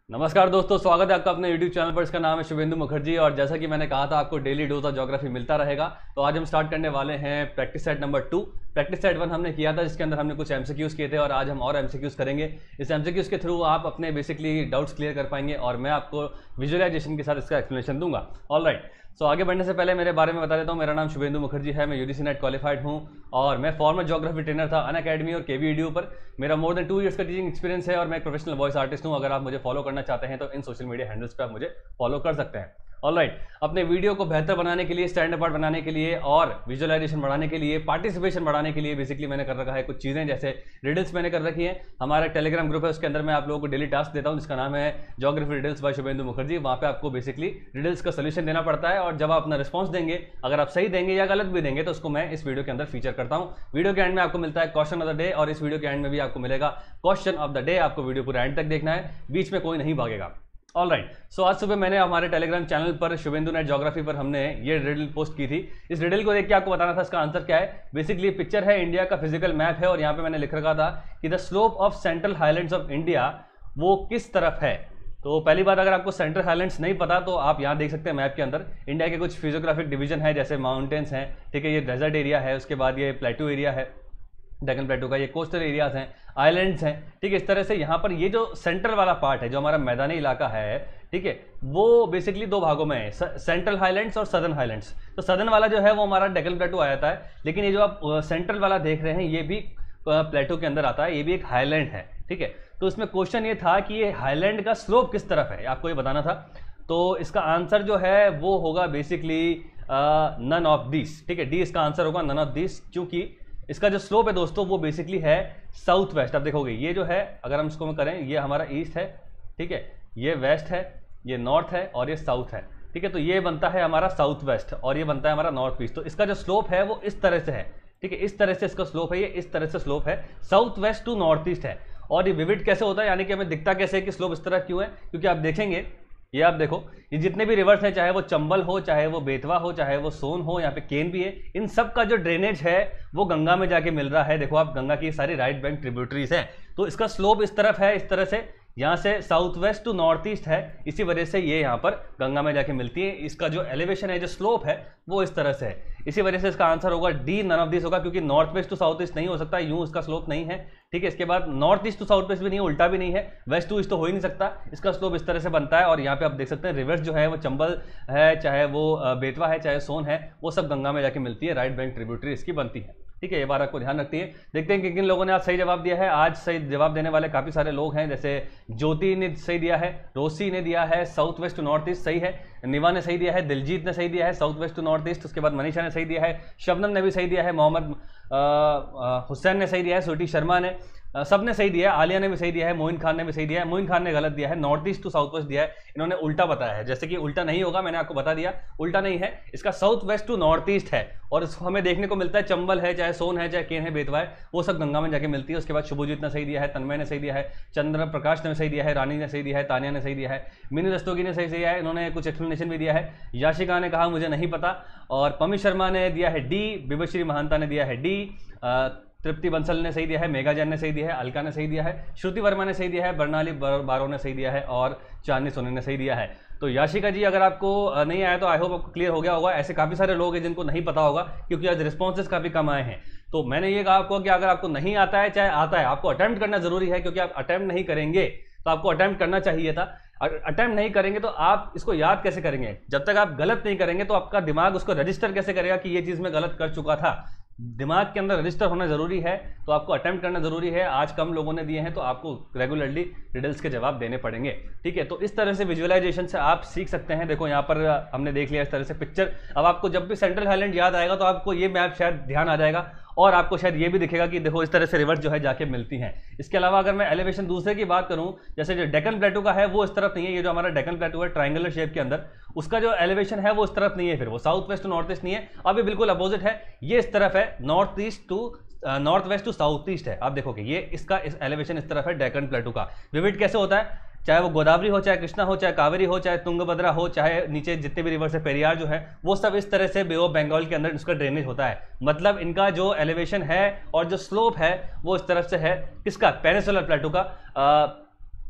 नमस्कार दोस्तों, स्वागत है आपका अपने YouTube चैनल पर। इसका नाम है शुभेंदु मुखर्जी और जैसा कि मैंने कहा था आपको डेली डोज ऑफ ज्योग्राफी मिलता रहेगा। तो आज हम स्टार्ट करने वाले हैं practice set number 2। Practice set 1 हमने किया था जिसके अंदर हमने कुछ एमसीक्यूज किए थे और आज हम और एमसीक्यूज करेंगे। इस एमसीक्यूज के थ्रू आप अपने बेसिकली डाउट्स क्लियर कर पाएंगे और मैं आपको विजुअलाइजेशन के साथ इसका एक्सप्लेनेशन दूंगा। ऑलराइट, सो आगे बढ़ने से पहले मेरे बारे में बता देता हूँ। मेरा नाम शुभेंदु मुखर्जी है, मैं यूजीसी नेट क्वालिफाइड हूँ और मैं फॉर्मर ज्योग्राफी ट्रेनर था अनअकैडमी और केवीईडीयू पर। मेरा मोर देन 2 इयर्स का टीचिंग एक्सपीरियंस है और मैं एक प्रोफेशनल वॉइस आर्टिस्ट हूँ। अगर आप मुझे फॉलो करना चाहते हैं तो इन सोशल मीडिया हैंडल्स पे आप मुझे फॉलो कर सकते हैं। ऑलराइट, अपने वीडियो को बेहतर बनाने के लिए, स्टैंड अपार्ट बनाने के लिए और विजुअलाइजेशन बढ़ाने के लिए, पार्टिसिपेशन बढ़ाने के लिए बेसिकली मैंने कर रखा है कुछ चीज़ें, जैसे रिडल्स मैंने कर रखी है। हमारा टेलीग्राम ग्रुप है, उसके अंदर मैं आप लोगों को डेली टास्क देता हूँ जिसका नाम है geography riddles by Shubhendu Mukherjee. वहाँ पे आपको बेसिकली रिडल्स का सोल्यूशन देना पड़ता है और जब आप अपना रिस्पॉन्स देंगे, अगर आप सही देंगे या गलत भी देंगे तो उसको मैं इस वीडियो के अंदर फीचर करता हूँ। वीडियो के एंड में आपको मिलता है क्वेश्चन ऑफ द डे और इस वीडियो के एंड में भी आपको मिलेगा क्वेश्चन ऑफ द डे। आपको वीडियो पूरा एंड तक देखना है, बीच में कोई नहीं भागेगा। ऑलराइट, सो आज सुबह मैंने हमारे टेलीग्राम चैनल पर शुभेंदु नेट ज्योग्राफी पर हमने ये रिडल पोस्ट की थी। इस रिडल को देख के आपको बताना था इसका आंसर क्या है। बेसिकली पिक्चर है, इंडिया का फिजिकल मैप है और यहाँ पे मैंने लिख रखा था कि the slope of central highlands of India वो किस तरफ है। तो पहली बात, अगर आपको सेंट्रल हाईलैंड्स नहीं पता तो आप यहाँ देख सकते हैं मैप के अंदर इंडिया के कुछ फिजियोग्राफिक डिवीजन है, जैसे माउंटेन्स हैं, ठीक है, ये डेजर्ट एरिया है, उसके बाद ये प्लेटू एरिया है डेक्कन प्लेटू का, ये कोस्टल एरियाज हैं, आइलैंड्स हैं, ठीक है। इस तरह से यहाँ पर ये जो सेंट्रल वाला पार्ट है, जो हमारा मैदानी इलाका है, ठीक है, वो बेसिकली 2 भागों में है, सेंट्रल हाईलैंड्स और सदर्न हाईलैंड्स। तो सदर्न वाला जो है वो हमारा डेक्कन प्लेटू आ जाता है, लेकिन ये जो आप सेंट्रल वाला देख रहे हैं ये भी प्लेटू के अंदर आता है, ये भी एक हाईलैंड है, ठीक है। तो इसमें क्वेश्चन ये था कि ये हाईलैंड का स्लोप किस तरफ है, आपको ये बताना था। तो इसका आंसर जो है वो होगा बेसिकली नन ऑफ दिस, ठीक है, डी इसका आंसर होगा, नन ऑफ दिस, क्योंकि इसका जो स्लोप है दोस्तों वो बेसिकली है साउथ वेस्ट। आप देखोगे ये जो है, अगर हम इसको करें, ये हमारा ईस्ट है, ठीक है, ये वेस्ट है, ये नॉर्थ है और ये साउथ है, ठीक है। तो ये बनता है हमारा साउथ वेस्ट और ये बनता है हमारा नॉर्थ ईस्ट। तो इसका जो स्लोप है वो इस तरह से है, ठीक है, इस तरह से इसका स्लोप है, ये इस तरह से स्लोप है, south west to north east है। और ये विविड कैसे होता है, यानी कि हमें दिखता कैसे है कि स्लोप इस तरह क्यों है, क्योंकि आप देखेंगे, ये आप देखो, ये जितने भी रिवर्स हैं, चाहे वो चंबल हो, चाहे वो बेतवा हो, चाहे वो सोन हो, यहाँ पे केन भी है, इन सब का जो ड्रेनेज है वो गंगा में जाके मिल रहा है। देखो आप, गंगा की सारी राइट बैंक ट्रिब्यूटरीज हैं, तो इसका स्लोप इस तरफ है, इस तरह से, यहाँ से south west to north east है, इसी वजह से ये यहाँ पर गंगा में जाके मिलती है। इसका जो एलिवेशन है, जो स्लोप है वो इस तरह से है, इसी वजह से इसका आंसर होगा डी, नन ऑफ दिस होगा, क्योंकि north west to south east नहीं हो सकता, यूं इसका स्लोप नहीं है, ठीक है। इसके बाद north east to south west भी नहीं है, उल्टा भी नहीं है, वेस्ट टू ईस्ट तो हो ही नहीं सकता, इसका स्लोप इस तरह से बनता है। और यहाँ पे आप देख सकते हैं रिवर्स जो है वो चंबल है, चाहे वो बेतवा है, चाहे सोन है, वो सब गंगा में जाके मिलती है, राइट बैंक ट्रिब्यूटरी इसकी बनती है, ठीक है। ये बात आपको ध्यान रखती है। देखते हैं कि किन लोगों ने आज सही जवाब दिया है। आज सही जवाब देने वाले काफी सारे लोग हैं, जैसे ज्योति ने सही दिया है, रोसी ने दिया है south west to north east, सही है, निवा ने सही दिया है, दिलजीत ने सही दिया है south west to north east, उसके बाद मनीषा ने सही दिया है, शबनम ने भी सही दिया है, मोहम्मद हुसैन ने सही दिया है, स्वीटी शर्मा ने, सब ने सही दिया है, आलिया ने भी सही दिया है, मोइन खान ने भी सही दिया है। मोइन खान ने गलत दिया है, north east to south west दिया है, इन्होंने उल्टा बताया है। जैसे कि उल्टा नहीं होगा, मैंने आपको बता दिया, उल्टा नहीं है, इसका south west to north east है और इसको हमें देखने को मिलता है, चंबल है, चाहे सोन है, चाहे केन है, बेतवा है, वो सब गंगा में जाके मिलती है। उसके बाद शुभजीत ने सही दिया है, तन्मय ने सही दिया है, चंद्र प्रकाश ने सही दिया है, रानी ने सही दिया है, तानिया ने सही दिया है, मिनी रस्तोगी ने सही दिया है, इन्होंने कुछ एक्सप्लेनेशन भी दिया है, याशिका ने कहा मुझे नहीं पता, और पमी शर्मा ने दिया है डी, बिबश्री महंता ने दिया है डी, तृप्ति बंसल ने सही दिया है, मेगा जैन ने सही दिया है, अलका ने सही दिया है, श्रुति वर्मा ने सही दिया है, बर्नाली बारो ने सही दिया है और चांदनी सोनी ने सही दिया है। तो याशिका जी, अगर आपको नहीं आया तो आई होप आपको क्लियर हो गया होगा। ऐसे काफ़ी सारे लोग हैं जिनको नहीं पता होगा, क्योंकि आज रिस्पॉन्सेज काफ़ी कम आए हैं। तो मैंने ये कहा आपको कि अगर आपको नहीं आता है, चाहे आता है, आपको अटेम्प्ट करना जरूरी है, क्योंकि आप अटेम्प्ट नहीं करेंगे तो आपको अटेम्प्ट करना चाहिए था। अटेम्प्ट नहीं करेंगे तो आप इसको याद कैसे करेंगे, जब तक आप गलत नहीं करेंगे तो आपका दिमाग उसको रजिस्टर कैसे करेगा कि ये चीज़ मैं गलत कर चुका था। दिमाग के अंदर रजिस्टर होना जरूरी है, तो आपको अटेम्प्ट करना जरूरी है। आज कम लोगों ने दिए हैं तो आपको रेगुलरली रिडल्स के जवाब देने पड़ेंगे, ठीक है। तो इस तरह से विजुअलाइजेशन से आप सीख सकते हैं। देखो यहाँ पर हमने देख लिया इस तरह से पिक्चर। अब आपको जब भी सेंट्रल हाईलैंड याद आएगा तो आपको ये मैप शायद ध्यान आ जाएगा और आपको शायद ये भी दिखेगा कि देखो इस तरह से रिवर्स जो है जाके मिलती हैं। इसके अलावा अगर मैं एलिवेशन दूसरे की बात करूं, जैसे जो डेक्कन प्लेटू का है वो इस तरफ नहीं है, ये जो हमारा डेक्कन प्लेटू है ट्रायंगुलर शेप के अंदर, उसका जो एलिवेशन है वो इस तरफ नहीं है, फिर वो south west to north east नहीं है, अब ये बिल्कुल अपोजिट है, ये इस तरफ है, north east to north west to south east है। आप देखोगे ये इसका इस एलिवेशन इस तरफ है डेक्कन प्लेटू का। विविड कैसे होता है, चाहे वो गोदावरी हो, चाहे कृष्णा हो, चाहे कावेरी हो, चाहे तुंगभद्रा हो, चाहे नीचे जितने भी रिवर्स है, पेरियार जो है, वो सब इस तरह से बे ऑफ बंगाल के अंदर इसका ड्रेनेज होता है। मतलब इनका जो एलिवेशन है और जो स्लोप है वो इस तरफ से है, किसका, पेनिनसुलर प्लेटू का।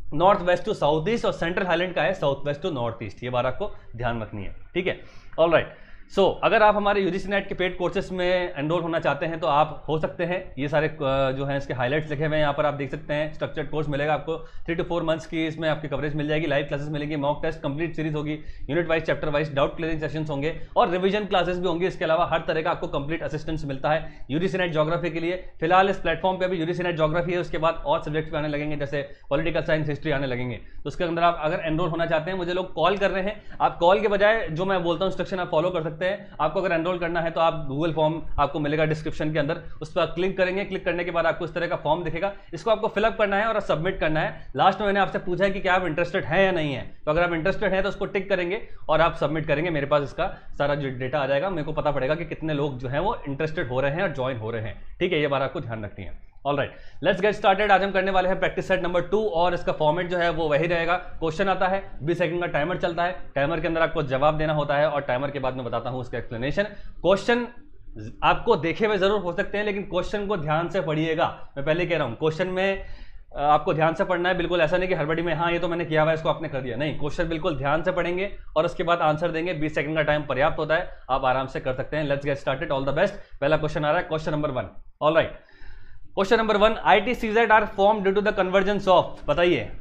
North west to south east, और सेंट्रल हाईलैंड का है south west to north east. ये बात आपको ध्यान रखनी है, ठीक है। ऑल राइट, सो अगर आप हमारे यूजीसी नेट के पेड कोर्सेज में एनरोल होना चाहते हैं तो आप हो सकते हैं। ये सारे जो हैं इसके हाइलाइट्स लिखे हुए हैं यहाँ पर, आप देख सकते हैं। स्ट्रक्चर्ड कोर्स मिलेगा आपको, 3 to 4 मंथ्स की इसमें आपकी कवरेज मिल जाएगी। लाइव क्लासेस मिलेंगी, मॉक टेस्ट कंप्लीट सीरीज होगी, unit wise chapter wise doubt clearing sessions होंगे, और रिवीजन क्लासेस भी होंगी। इसके अलावा हर तरह का आपको कंप्लीट असिस्टेंस मिलता है यूजीसी नेट ज्योग्राफी के लिए। फिलहाल इस प्लेटफॉर्म पे अभी यूजीसी नेट ज्योग्राफी है, उसके बाद और सब्जेक्ट्स भी आने लगेंगे, जैसे पॉलिटिकल साइंस, हिस्ट्री आने लगेंगे। तो उसके अंदर आप अगर एनरोल होना चाहते हैं, मुझे लोग कॉल कर रहे हैं, आप कॉल के बजाय जो मैं बोलता हूँ इंस्ट्रक्शन आप फॉलो कर सकते हैं। आपको अगर एनरोल करना है तो आप गूगल फॉर्म आपको मिलेगा डिस्क्रिप्शन के अंदर, उस पर क्लिक करेंगे। क्लिक करने के बाद आपको इस तरह का फॉर्म दिखेगा, इसको आपको फिलअप करना है और सबमिट करना है। लास्ट में मैंने आपसे पूछा है कि क्या आप इंटरेस्टेड हैं या नहीं है, तो अगर आप इंटरेस्टेड हैं तो उसको टिक करेंगे और आप सबमिट करेंगे। मेरे पास इसका सारा जो डेटा आ जाएगा, मेरे को पता पड़ेगा कि कितने लोग जो हैं वो इंटरेस्टेड हो रहे हैं और ज्वाइन हो रहे हैं, ठीक है। ये बात आपको ध्यान रखनी है। All right, let's get started. आज हम करने वाले हैं प्रैक्टिस सेट नंबर 2, और इसका फॉर्मेट जो है वो वही रहेगा। क्वेश्चन आता है, 20 सेकंड का टाइमर चलता है, टाइमर के अंदर आपको जवाब देना होता है, और टाइमर के बाद मैं बताता हूं उसका एक्सप्लेनेशन। क्वेश्चन आपको देखे हुए जरूर हो सकते हैं, लेकिन क्वेश्चन को ध्यान से पढ़िएगा। मैं पहले कह रहा हूं, क्वेश्चन में आपको ध्यान से पढ़ना है, बिल्कुल ऐसा नहीं कि हड़बड़ी में हाँ ये तो मैंने किया हुआ है इसको आपने कर दिया, नहीं। क्वेश्चन बिल्कुल ध्यान से पढ़ेंगे और उसके बाद आंसर देंगे। 20 सेकंड का टाइम पर्याप्त होता है, आप आराम से कर सकते हैं। Let's get started, all the best. पहला क्वेश्चन आ रहा है, question number 1। All right, question number 1, ITCZ are form due to the convergence of. बताइए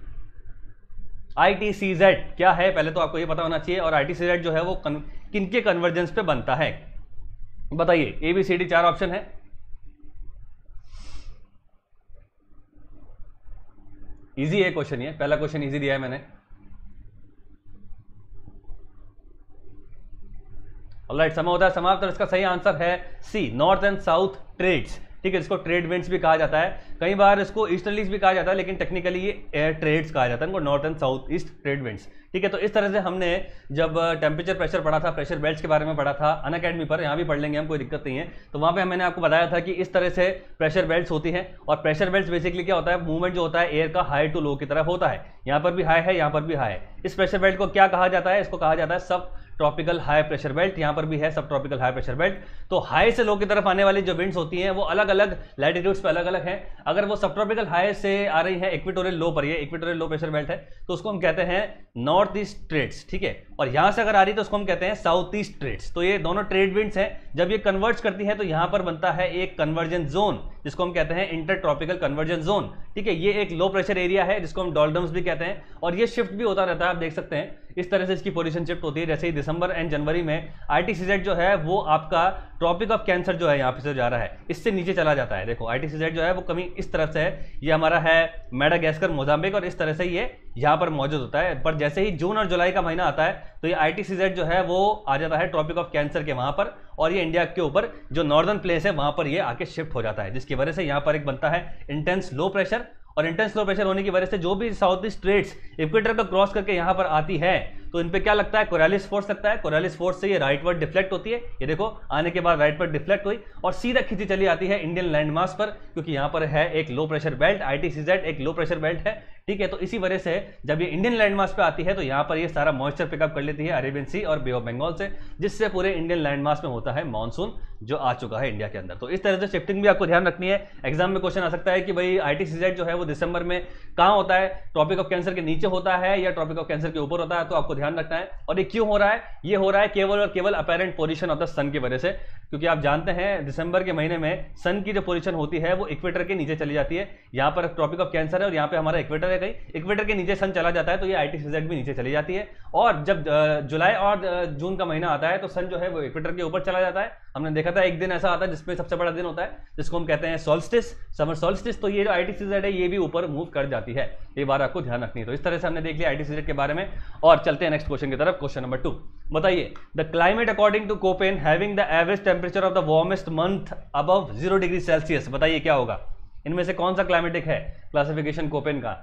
ITCZ क्या है, पहले तो आपको ये पता होना चाहिए। और ITCZ जो है वो किनके कन्वर्जेंस पे बनता है, बताइए। ABCD 4 ऑप्शन है। इजी है क्वेश्चन, ये पहला क्वेश्चन इजी दिया है मैंने। ऑलराइट, समय होता है समाप्त, और इसका सही आंसर है C, north and south trades, ठीक है। इसको ट्रेड विंड्स भी कहा जाता है, कई बार इसको ईस्टर्लीज भी कहा जाता है, लेकिन टेक्निकली ये एयर ट्रेड्स कहा जाता है इनको, north and south east trade winds, ठीक है। तो इस तरह से हमने जब टेम्परेचर प्रेशर पढ़ा था, प्रेशर बेल्ट्स के बारे में पढ़ा था अनअकैडमी पर, यहाँ भी पढ़ लेंगे हम, कोई दिक्कत नहीं है। तो वहाँ पे मैंने आपको बताया था कि इस तरह से प्रेशर बेल्ट्स होती हैं, और प्रेशर बेल्ट्स बेसिकली क्या होता है, मूवमेंट जो होता है एयर का हाई टू लो की तरफ होता है। यहाँ पर भी हाई है, यहाँ पर भी हाई है। इस प्रेशर बेल्ट को क्या कहा जाता है, इसको कहा जाता है सब ट्रॉपिकल हाई प्रेशर बेल्ट। यहाँ पर भी है सब ट्रॉपिकल हाई प्रेशर बेल्ट। तो हाई से लो की तरफ आने वाली जो विंड्स होती हैं वो अलग अलग लैटिट्यूड्स पे अलग अलग हैं। अगर वो सब ट्रॉपिकल हाई से आ रही है इक्वेटोरियल लो पर, ये इक्वेटोरियल लो प्रेशर बेल्ट है, तो उसको हम कहते हैं नॉर्थ ईस्ट ट्रेड्स, ठीक है। और यहाँ से अगर आ रही है तो उसको हम कहते हैं साउथ ईस्ट ट्रेड्स। तो ये दोनों ट्रेड विंड्स हैं, जब ये कन्वर्ज करती है तो यहाँ पर बनता है एक कन्वर्जेंस जोन, जिसको हम कहते हैं इंटर ट्रॉपिकल कन्वर्जेंस जोन, ठीक है। ये एक लो प्रेशर एरिया है जिसको हम डॉल्डम्स भी कहते हैं, और ये शिफ्ट भी होता रहता है। आप देख सकते हैं इस तरह से इसकी पोजीशन शिफ्ट होती है। जैसे ही दिसंबर एंड जनवरी में ITCZ जो है वो आपका ट्रॉपिक ऑफ कैंसर जो है यहाँ पे से जा रहा है, इससे नीचे चला जाता है। देखो ITCZ जो है वो कमी इस तरह से है, ये हमारा है मेडागास्कर, मोजाम्बिक, और इस तरह से ये यहाँ पर मौजूद होता है। पर जैसे ही जून और जुलाई का महीना आता है तो ये ITCZ जो है वो आ जाता है ट्रॉपिक ऑफ कैंसर के वहाँ पर, और ये इंडिया के ऊपर जो नॉर्दर्न प्लेस है वहाँ पर ये आके शिफ्ट हो जाता है, जिसकी वजह से यहाँ पर एक बनता है इंटेंस लो प्रेशर। और इंटेंस लो प्रेशर होने की वजह से जो भी साउथ ईस्ट ट्रेड्स इक्वेटर का क्रॉस करके यहाँ पर आती है तो इन पे क्या लगता है, कोरालिस फोर्स लगता है। कोरालिस फोर्स से ये राइटवर्ड डिफ्लेक्ट होती है, ये देखो आने के बाद राइटवर्ड डिफ्लेक्ट हुई और सीधा खींची चली आती है इंडियन लैंडमास पर, क्योंकि यहाँ पर है एक लो प्रेशर बेल्ट। ITCZ एक लो प्रेशर बेल्ट है, ठीक है। तो इसी वजह से जब ये इंडियन लैंडमास पे आती है तो यहाँ पर ये सारा मॉइस्चर पिकअप कर लेती है अरेबियन सी और बे ऑफ बंगाल से, जिससे पूरे इंडियन लैंडमास में होता है मानसून जो आ चुका है इंडिया के अंदर। तो इस तरह से शिफ्टिंग भी आपको ध्यान रखनी है। एग्जाम में क्वेश्चन आ सकता है कि भाई ITCZ जो है वो दिसंबर में कहाँ होता है, ट्रॉपिक ऑफ कैंसर के नीचे होता है या ट्रॉपिक ऑफ कैंसर के ऊपर होता है, तो आपको ध्यान रखना है। और ये क्यों हो रहा है, ये हो रहा है केवल और केवल apparent position of the sun की वजह से, क्योंकि आप जानते हैं दिसंबर के महीने में सन की जो पोजीशन होती है वो इक्वेटर के नीचे चली जाती है। यहाँ पर ट्रॉपिक ऑफ कैंसर है और यहाँ पे हमारा इक्वेटर है, कहीं इक्वेटर के नीचे सन चला जाता है तो ये ITCZ भी नीचे चली जाती है। और जब जुलाई और जून का महीना आता है तो सन जो है वो इक्वेटर के ऊपर चला जाता है। हमने देखा था एक दिन ऐसा आता है जिसमें सबसे बड़ा दिन होता है जिसको हम कहते हैं सोल्स्टिस, समर सोल्स्टिस। तो ये जो ITCZ है ये भी ऊपर मूव कर जाती है, ये बात आपको ध्यान रखनी है। तो इस तरह से हमने देख लिया ITCZ के बारे में, और चलते हैं नेक्स्ट क्वेश्चन की तरफ। क्वेश्चन नंबर 2, बताइए the climate according to Koppen having the average temperature of the warmest month above 0 degree Celsius. बताइए क्या होगा, इनमें से कौन सा क्लाइमेटिक है क्लासिफिकेशन कोपेन का।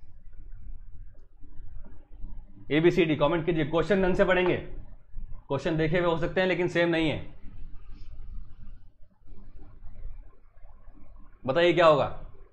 ABCD कमेंट कीजिए। क्वेश्चन ढंग से पढ़ेंगे, क्वेश्चन देखे हुए हो सकते हैं लेकिन सेम नहीं है। बताइए क्या होगा।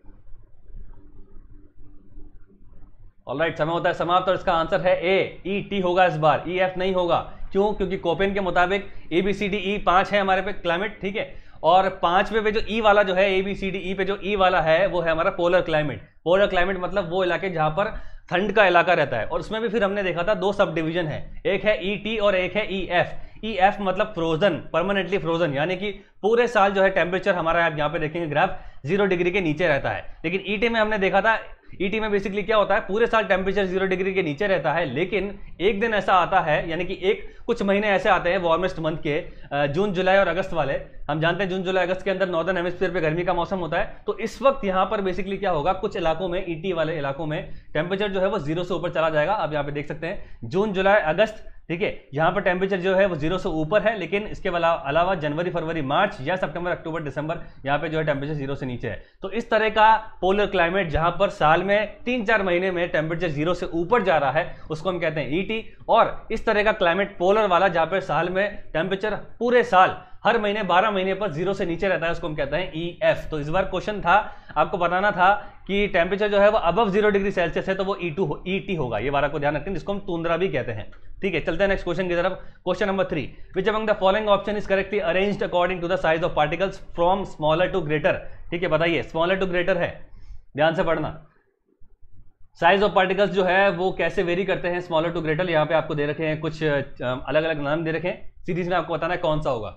ऑलराइट, समय होता है समाप्त और इसका आंसर है AET होगा इस बार, EF नहीं होगा। क्यों, क्योंकि कोपेन के मुताबिक ABCDE 5 है हमारे पे क्लाइमेट, ठीक है। और 5वें पे जो E वाला जो है ABCDE पे जो E वाला है वो है हमारा पोलर क्लाइमेट। पोलर क्लाइमेट मतलब वो इलाके जहां पर ठंड का इलाका रहता है। और उसमें भी फिर हमने देखा था दो सब डिवीजन है, एक है ईटी और एक है ईएफ। ईएफ मतलब फ्रोजन, परमानेंटली फ्रोजन, यानी कि पूरे साल जो है टेम्परेचर हमारा, आप यहाँ पे देखेंगे ग्राफ, 0 डिग्री के नीचे रहता है। लेकिन ईटी में हमने देखा था, ईटी में बेसिकली क्या होता है, पूरे साल टेम्परेचर 0 डिग्री के नीचे रहता है, लेकिन एक दिन ऐसा आता है, यानी कि कुछ महीने ऐसे आते हैं वार्मेस्ट मंथ के, जून जुलाई और अगस्त वाले। हम जानते हैं जून जुलाई अगस्त के अंदर नॉर्दर्न हेमिस्फीयर पे गर्मी का मौसम होता है। तो इस वक्त यहाँ पर बेसिकली क्या होगा, कुछ इलाकों में, ईटी वाले इलाकों में टेम्परेचर जो है वो 0 से ऊपर चला जाएगा। आप यहाँ पे देख सकते हैं जून जुलाई अगस्त, ठीक है, यहाँ पर टेम्परेचर जो है वो 0 से ऊपर है, लेकिन इसके अलावा जनवरी फरवरी मार्च या सितंबर अक्टूबर दिसंबर यहाँ पे जो है टेम्परेचर 0 से नीचे है। तो इस तरह का पोलर क्लाइमेट जहां पर साल में 3-4 महीने में टेम्परेचर 0 से ऊपर जा रहा है, उसको हम कहते हैं ईटी। और इस तरह का क्लाइमेट पोलर वाला जहां पर साल में टेम्परेचर पूरे साल हर महीने 12 महीने पर 0 से नीचे रहता है, उसको हम कहते हैं ईएफ। तो इस बार क्वेश्चन था, आपको बताना था कि टेम्परेचर जो है वो अबव 0 डिग्री सेल्सियस है, तो वो ईटी होगा। ये बार को ध्यान रखते हैं, जिसको हम तुंद्रा भी कहते हैं। ठीक है, चलते हैं नेक्स्ट क्वेश्चन की तरफ। Question number 3, which among the following option is correctly arranged according to the size of particles from smaller to greater. ठीक है, बताइए, स्मॉलर टू ग्रेटर है, ध्यान से पढ़ना। साइज ऑफ पार्टिकल्स जो है वो कैसे वेरी करते हैं स्मॉलर टू ग्रेटर, यहाँ पे आपको दे रखे हैं कुछ अलग अलग नाम दे रखे हैं, सीरीज में आपको बताना है कौन सा होगा।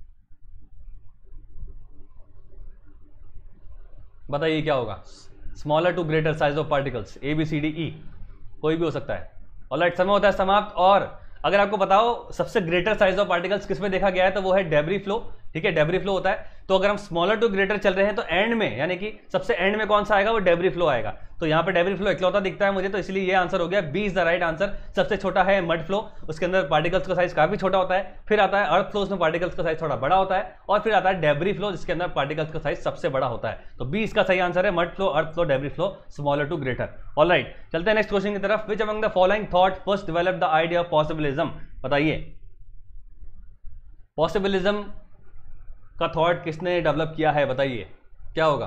बताइए क्या होगा, smaller to greater size of particles, A B C D E, कोई भी हो सकता है। ऑलराइट, समय होता है समाप्त। और अगर आपको बताओ सबसे ग्रेटर साइज ऑफ पार्टिकल्स किसमें देखा गया है, तो वो है डेब्री फ्लो। ठीक है, डेब्री फ्लो होता है। तो अगर हम स्मॉलर टू ग्रेटर चल रहे हैं तो एंड में, यानी कि सबसे एंड में कौन सा आएगा, वो डेब्री फ्लो आएगा। तो यहाँ पे डेब्री फ्लो इकलौता दिखता है मुझे, तो इसलिए ये आंसर हो गया, B is the right answer. सबसे छोटा है मड फ्लो, उसके अंदर पार्टिकल्स का साइज काफी छोटा होता है। फिर आता है अर्थ फ्लो, उसमें पार्टिकल्स का साइज थोड़ा बड़ा होता है। और फिर आता है डेब्री फ्लो, जिसके अंदर पार्टिकल्स का साइज सबसे बड़ा होता है। तो बी इसका सही आंसर है, mud flow, earth flow, debris flow, smaller to greater. Alright, चलते हैं नेक्स्ट क्वेश्चन की तरफ। Which among the following thought first develop the idea of possibilism. बताइए, पॉसिबिलिज्म का थॉट किसने डेवलप किया है, बताइए क्या होगा।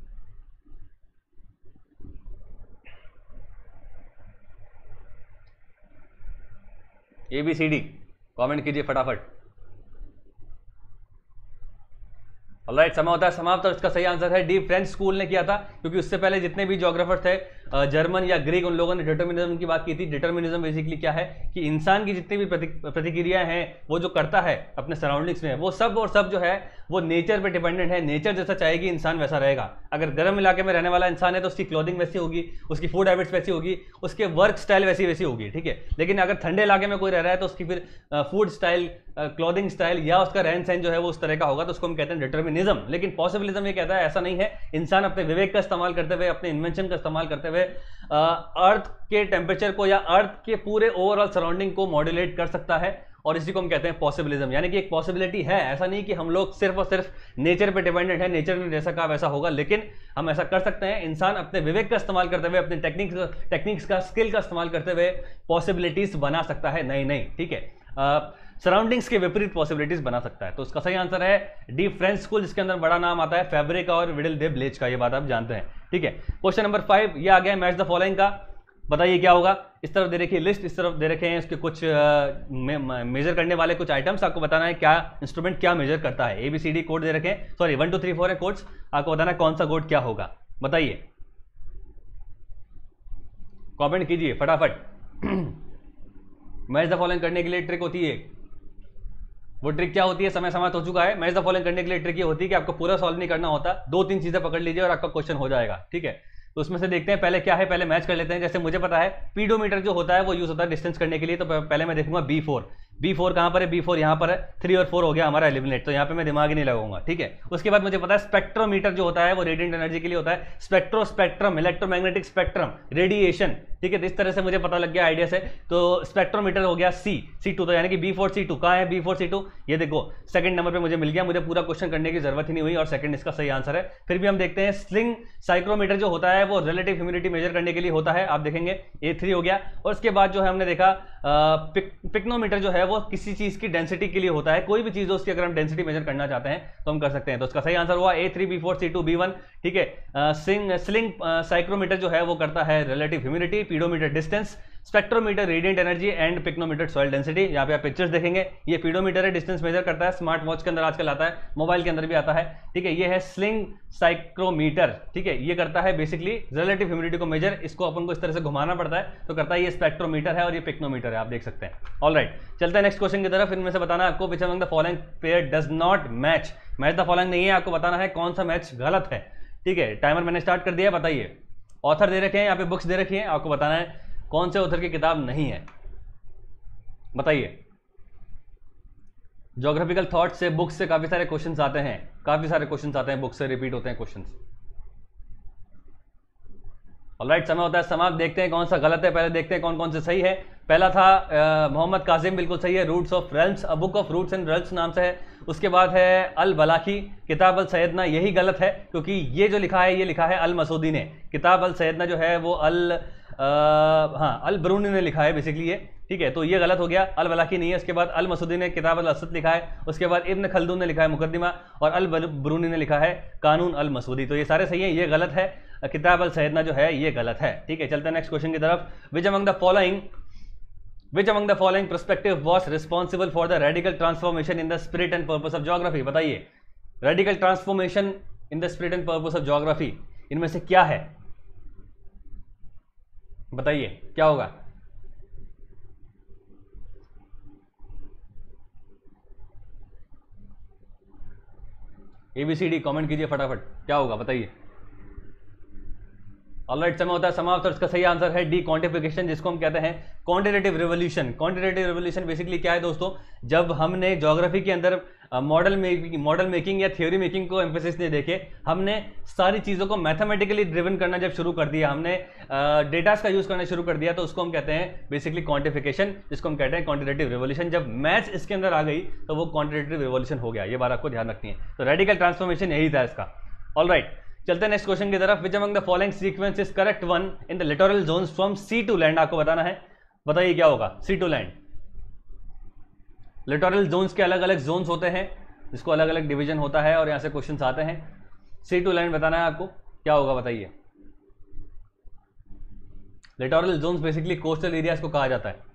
A B C D comment कीजिए फटाफट। ऑलराइट, समय होता है समाप्त। और इसका सही आंसर है डी, फ्रेंच स्कूल ने किया था। क्योंकि उससे पहले जितने भी ज्योग्राफर थे, जर्मन या ग्रीक, उन लोगों ने डिटर्मिनिज्म की बात की थी। डिटर्मिनिज्म बेसिकली क्या है कि इंसान की जितनी भी प्रतिक्रियाएं हैं, वो जो करता है अपने सराउंडिंग्स में, वो सब और सब जो है वो नेचर पे डिपेंडेंट है। नेचर जैसा चाहेगी इंसान वैसा रहेगा। अगर गर्म इलाके में रहने वाला इंसान है तो उसकी क्लोथिंग वैसी होगी, उसकी फूड हैबिट्स वैसी होगी, उसके वर्क स्टाइल वैसी वैसी होगी। ठीक है, लेकिन अगर ठंडे इलाके में कोई रह रहा है तो उसकी फिर फूड स्टाइल, क्लोथिंग स्टाइल या उसका रहन सहन जो है वो उस तरह का होगा। तो उसको हम कहते हैं डिटर्मिनिज्म। लेकिन पॉसिबिलिज्म ये कहता है ऐसा नहीं है, इंसान अपने विवेक का इस्तेमाल करते हुए, अपने इन्वेंशन का इस्तेमाल करते हुए अर्थ के टेम्परेचर को या अर्थ के पूरे ओवरऑल सराउंडिंग को मॉड्यूलेट कर सकता है। और इसी को हम कहते हैं पॉसिबिलिज्म। यानी कि एक पॉसिबिलिटी है, ऐसा नहीं कि हम लोग सिर्फ और सिर्फ नेचर पे डिपेंडेंट है, नेचर ने जैसा कहा वैसा होगा, लेकिन हम ऐसा कर सकते हैं। इंसान अपने विवेक का इस्तेमाल करते हुए, अपने टेक्निक्स का, स्किल का इस्तेमाल करते हुए पॉसिबिलिटीज बना सकता है। नहीं, ठीक है, सराउंडिंग्स के विपरीत पॉसिबिलिटीज बना सकता है। तो उसका सही आंसर है डी, फ्रेंच स्कूल, जिसके अंदर बड़ा नाम आता है फैब्रिक और विडल दे ब्लेच का। ये बात आप जानते हैं। ठीक है, क्वेश्चन नंबर 5 ये आ गया मैच द फॉलोइंग का। बताइए क्या होगा। इस तरफ दे रखी है लिस्ट, इस तरफ दे रखे हैं उसके कुछ मेजर करने वाले कुछ आइटम्स। आपको बताना है क्या इंस्ट्रूमेंट क्या मेजर करता है। ABCD कोड दे रखे हैं, सॉरी 1 2 3 4 है कोड्स। आपको बताना है कौन सा कोड क्या होगा, बताइए, कमेंट कीजिए फटाफट। मैच द फॉलोइंग करने के लिए ट्रिक होती है, वो ट्रिक क्या होती है, समय समाप्त हो चुका है। मैच द फॉलोइंग करने के लिए ट्रिक ये होती है कि आपको पूरा सॉल्व नहीं करना होता, 2-3 चीजें पकड़ लीजिए और आपका क्वेश्चन हो जाएगा। ठीक है, तो उसमें से देखते हैं पहले क्या है, पहले मैच कर लेते हैं। जैसे मुझे पता है पीडोमीटर जो होता है वो यूज होता है डिस्टेंस करने के लिए, तो पहले मैं देखूंगा B4 कहां पर है, B4 यहां पर है, 3 और 4 हो गया हमारा एलिमिनेट, तो यहां पे मैं दिमाग ही नहीं लगाऊंगा। ठीक है, उसके बाद मुझे पता है स्पेक्ट्रोमीटर जो होता है वो रेडिएंट एनर्जी के लिए होता है। Spectrum, electromagnetic spectrum, radiation. ठीक है, तो इस तरह से मुझे पता लग गया आइडिया से। तो स्पेक्ट्रोमीटर हो गया C2, तो यानी कि B4C2 कहां है, B4C2 ये देखो सेकंड नंबर पे मुझे मिल गया। मुझे पूरा क्वेश्चन करने की जरूरत ही नहीं हुई और सेकंड इसका सही आंसर है। फिर भी हम देखते हैं स्लिंग साइक्रोमीटर जो होता है वो रिलेटिव ह्यूमिडिटी मेजर करने के लिए होता है, आप देखेंगे A3 हो गया। और उसके बाद जो है हमने देखा पिक्नोमीटर जो है वो किसी चीज की डेंसिटी के लिए होता है, कोई भी चीज हो उसकी अगर हम डेंसिटी मेजर करना चाहते हैं तो हम कर सकते हैं। तो उसका सही आंसर हुआ A3 B4 C2 B1। ठीक है, स्लिंग साइक्रोमीटर जो है वो करता है relative humidity, pedometer distance, spectrometer radiant energy and pycnometer soil density. यहाँ पे आप पिक्चर्स देखेंगे, ये पीडोमीटर है, डिस्टेंस मेजर करता है, स्मार्ट वॉच के अंदर आजकल आता है, मोबाइल के अंदर भी आता है, ठीक है। ये है स्लिंग साइक्रोमीटर, ठीक है, ये करता है बेसिकली रिलेटिव ह्यूमिडिटी को मेजर, इसको अपन को इस तरह से घुमाना पड़ता है तो करता है, ये स्पेक्ट्रोमीटर है और ये पिक्नोमीटर है, आप देख सकते हैं। ऑलराइट, चलते हैं नेक्स्ट क्वेश्चन की तरफ। इनमें से बताना है आपको which among the following pair does not match the following नहीं है, आपको बताना है कौन सा मैच गलत है, ठीक है। टाइमर मैंने स्टार्ट कर दिया, बताइए। ऑथर दे रखे हैं, यहाँ पे बुक्स दे रखी हैं, आपको बताना है कौन से ऑथर की किताब नहीं है, बताइए। ज्योग्राफिकल थॉट से बुक्स से काफी सारे क्वेश्चंस आते हैं, काफी सारे क्वेश्चंस आते हैं, बुक्स से रिपीट होते हैं क्वेश्चंस। ऑलराइट, समय होता है समाप्त। देखते हैं कौन सा गलत है, पहले देखते हैं कौन कौन से सही है। पहला था मोहम्मद कासिम, बिल्कुल सही है, roots of rails, a book of roots and rails नाम से है। उसके बाद है अल बलाखी, किताब अल सैयदना, यही गलत है क्योंकि ये जो लिखा है ये लिखा है अल मसूदी ने। किताब अल सैयदना जो है वो अल बरूनी ने लिखा है बेसिकली ये, ठीक है, तो ये गलत हो गया, अल बलाखी नहीं है। उसके बाद अल मसूदी ने किताब अल असद लिखा है, उसके बाद इब्न खल्दून ने लिखा है मुकद्दिमा, और अल बरूनी ने लिखा है कानून अल मसूदी, तो ये सारे सही हैं, ये गलत है। किताब अल सैयदना जो है ये गलत है, ठीक है। चलते हैं नेक्स्ट क्वेश्चन की तरफ। Which among the following perspective was responsible for the radical transformation in the spirit and purpose of geography, बताइए। Radical transformation in the spirit and purpose of geography, इनमें से क्या है, बताइए क्या होगा। ABCD कमेंट कीजिए फटाफट, क्या होगा बताइए। ऑलराइट, समय होता है समाप्त और इसका सही आंसर है डी, क्वांटिफिकेशन, जिसको हम कहते हैं quantitative revolution. Quantitative revolution basically क्या है दोस्तों, जब हमने ज्योग्राफी के अंदर मॉडल मेकिंग या थ्योरी मेकिंग को एम्फेसिस नहीं देखे, हमने सारी चीज़ों को मैथमेटिकली ड्रिवन करना जब शुरू कर दिया, हमने डेटास का यूज़ करना शुरू कर दिया, तो उसको हम कहते हैं बेसिकली क्वांटिफिकेशन, जिसको हम कहते हैं क्वांटिटेटिव रिवोल्यूशन। जब मैथ्स इसके अंदर आ गई तो वो क्वांटिटेटिव रिवोल्यूशन हो गया, ये बात आपको ध्यान रखनी है। तो रेडिकल ट्रांसफॉर्मेशन यही था इसका। ऑलराइट, चलते हैं नेक्स्ट क्वेश्चन की तरफ। Which among the following sequence is correct one in the littoral zones from sea to land, आपको बताना है, बताइए क्या होगा। Sea to land, littoral zones के अलग अलग जोन्स होते हैं जिसको अलग अलग डिवीजन होता है और यहां से क्वेश्चंस आते हैं। सी टू लैंड बताना है आपको, क्या होगा बताइए। Littoral zones basically coastal areas को कहा जाता है।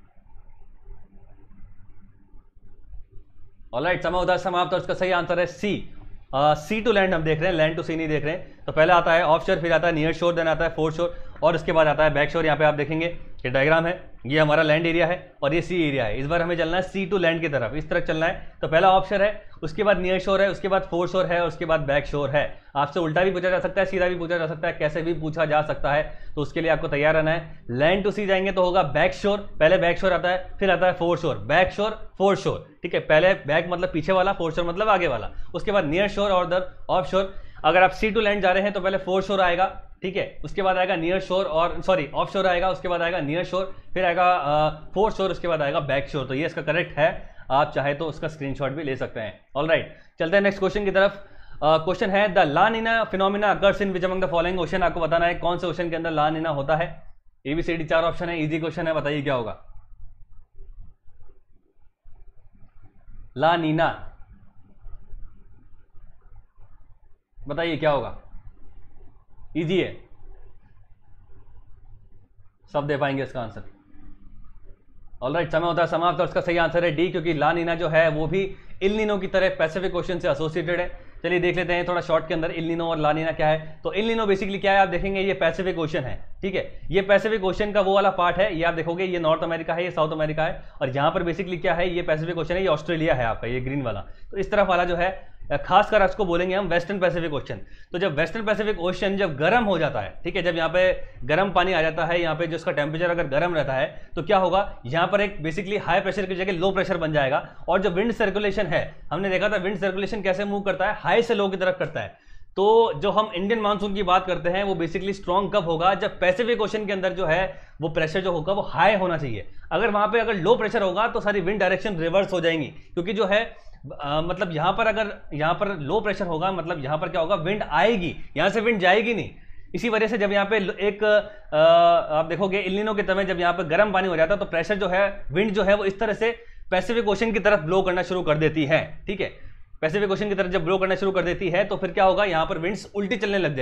ऑलराइट, समय होता है समाप्त और इसका सही आंसर है सी। सी टू लैंड हम देख रहे हैं, लैंड टू सी नहीं देख रहे हैं। तो पहले आता है ऑफ शोर, फिर आता है नियर शोर, देन आता है फोर शोर, और उसके बाद आता है बैक शोर। यहाँ पे आप देखेंगे ये डायग्राम है, ये हमारा लैंड एरिया है और ये सी एरिया है। इस बार हमें चलना है सी टू लैंड की तरफ, इस तरफ चलना है। तो पहला ऑफ शोर है, उसके बाद नियर शोर है, उसके बाद फोर शोर है, और उसके बाद बैक शोर है। आपसे उल्टा भी पूछा जा सकता है, सीधा भी पूछा जा सकता है, कैसे भी पूछा जा सकता है, तो उसके लिए आपको तैयार रहना है। लैंड टू सी जाएंगे तो होगा बैक शोर, पहले बैक शोर आता है, फिर आता है फोर शोर, बैक शोर फोर शोर, ठीक है। पहले बैक मतलब पीछे वाला, फोर शोर मतलब आगे वाला, उसके बाद नियर शोर और उधर ऑफ शोर। अगर आप सी टू लैंड जा रहे हैं तो पहले फोर शोर आएगा, ठीक है, उसके बाद आएगा नियर शोर और सॉरी ऑफ शोर आएगा, उसके बाद आएगा नियर शोर, फिर आएगा फोर शोर, उसके बाद आएगा बैक शोर। तो ये इसका करेक्ट है, आप चाहे तो उसका स्क्रीनशॉट भी ले सकते हैं। ऑलराइट, चलते हैं नेक्स्ट क्वेश्चन की तरफ। क्वेश्चन है the La Nina phenomena occurs in which among the following ocean, आपको बताना है कौन से ओशन के अंदर ला नीना होता है। ABCD 4 ऑप्शन है, इजी क्वेश्चन है, बताइए क्या होगा। ला नीना, बताइए क्या होगा। इजी है, सब दे पाएंगे इसका आंसर। ऑलराइट, समय होता है समाप्त और इसका सही आंसर है डी, क्योंकि ला नीना जो है वो भी इल नीनो की तरह पैसिफिक ओशन से एसोसिएटेड है। चलिए देख लेते हैं थोड़ा शॉर्ट के अंदर इल नीनो और ला नीना क्या है। तो इल नीनो बेसिकली क्या है, आप देखेंगे ये पैसिफिक ओशन है, ठीक है। ये पैसिफिक ओशन का वो वाला पार्ट है, ये आप देखोगे ये नॉर्थ अमेरिका है, ये साउथ अमेरिका है, और यहाँ पर बेसिकली क्या है, ये पैसिफिक ओशन है, ये ऑस्ट्रेलिया है आपका, ये ग्रीन वाला। तो इस तरफ वाला जो है खासकर इसको बोलेंगे हम वेस्टर्न पैसिफिक ओशन। तो जब वेस्टर्न पैसिफिक ओशन जब गर्म हो जाता है, ठीक है, जब यहाँ पे गर्म पानी आ जाता है, यहाँ पे जो उसका टेम्परेचर अगर गर्म रहता है तो क्या होगा, यहाँ पर एक बेसिकली हाई प्रेशर की जगह लो प्रेशर बन जाएगा। और जो विंड सर्कुलेशन है, हमने देखा था विंड सर्कुलेशन कैसे मूव करता है, हाई से लो की तरफ करता है। तो जो हम इंडियन मानसून की बात करते हैं वो बेसिकली स्ट्रॉन्ग कब होगा, जब पैसिफिक ओशन के अंदर जो है वो प्रेशर जो होगा वो हाई होना चाहिए। अगर वहां पे अगर लो प्रेशर होगा तो सारी विंड डायरेक्शन रिवर्स हो जाएंगी, क्योंकि जो है मतलब यहाँ पर अगर यहाँ पर लो प्रेशर होगा, मतलब यहाँ पर क्या होगा, विंड आएगी, यहाँ से विंड जाएगी नहीं। इसी वजह से जब यहाँ पे एक आप देखोगे इल नीनो के समय जब यहाँ पे गर्म पानी हो जाता है तो प्रेशर जो है, विंड जो है वो इस तरह से पैसिफिक ओशन की तरफ ब्लो करना शुरू कर देती है, ठीक है। पैसिफिक ओशन की तरफ जब ब्लो करना शुरू कर देती है तो फिर क्या होगा, यहाँ पर विंड्स उल्टी चलने लग जाएंगी,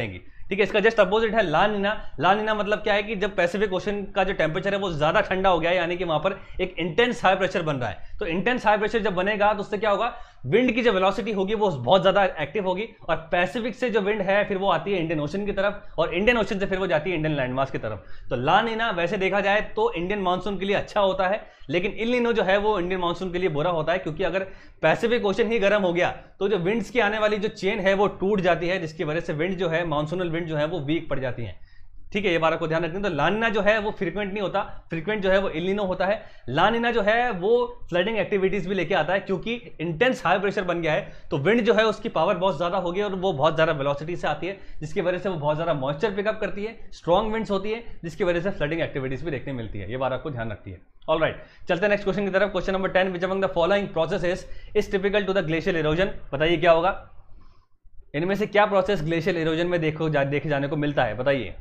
ठीक है। इसका जस्ट अपोजिट है ला नीना। ला नीना मतलब क्या है कि जब पैसिफिक ओशन का जो टेम्परेचर है वो ज्यादा ठंडा हो गया है, यानी कि वहां पर एक इंटेंस हाई प्रेशर बन रहा है। तो इंटेंस हाई प्रेशर जब बनेगा तो उससे क्या होगा, विंड की जो वेलोसिटी होगी वो बहुत ज्यादा एक्टिव होगी, और पैसिफिक से जो विंड है फिर वो आती है इंडियन ओशन की तरफ, और इंडियन ओशन से फिर वो जाती है इंडियन लैंडमास की तरफ। तो ला नीना वैसे देखा जाए तो इंडियन मानसून के लिए अच्छा होता है, लेकिन इल नीनो जो है वो इंडियन मानसून के लिए बुरा होता है, क्योंकि अगर पैसिफिक ओशन ही गर्म हो गया तो जो विंड्स की आने वाली जो चेन है वो टूट जाती है, जिसकी वजह से विंड जो है, मानसूनल विंड जो है वो वीक पड़ जाती है। ठीक है, ये बात को ध्यान रखना। तो ला नीना जो है वो फ्रीक्वेंट नहीं होता, फ्रीक्वेंट जो है वो इल नीनो होता है। ला नीना जो है वो फ्लडिंग एक्टिविटीज भी लेके आता है, क्योंकि इंटेंस हाई प्रेशर बन गया है तो विंड जो है उसकी पावर बहुत ज्यादा होगी और वो बहुत ज्यादा वेलोसिटी से आती है, जिसकी वजह से वो बहुत ज्यादा मॉइस्चर पिकअप करती है, स्ट्रॉन्ग विंड्स होती है, जिसकी वजह से फ्लडिंग एक्टिविटीज भी देखने मिलती है। ये बात आपको ध्यान रखती है। ऑलराइट, चलते हैं नेक्स्ट क्वेश्चन की तरफ। Question number 10, which among the following processes is typical to the glacial erosion. बताइए क्या होगा, इनमें से क्या प्रोसेस ग्लेशियल इरोजन में देखे जाने को मिलता है, बताइए।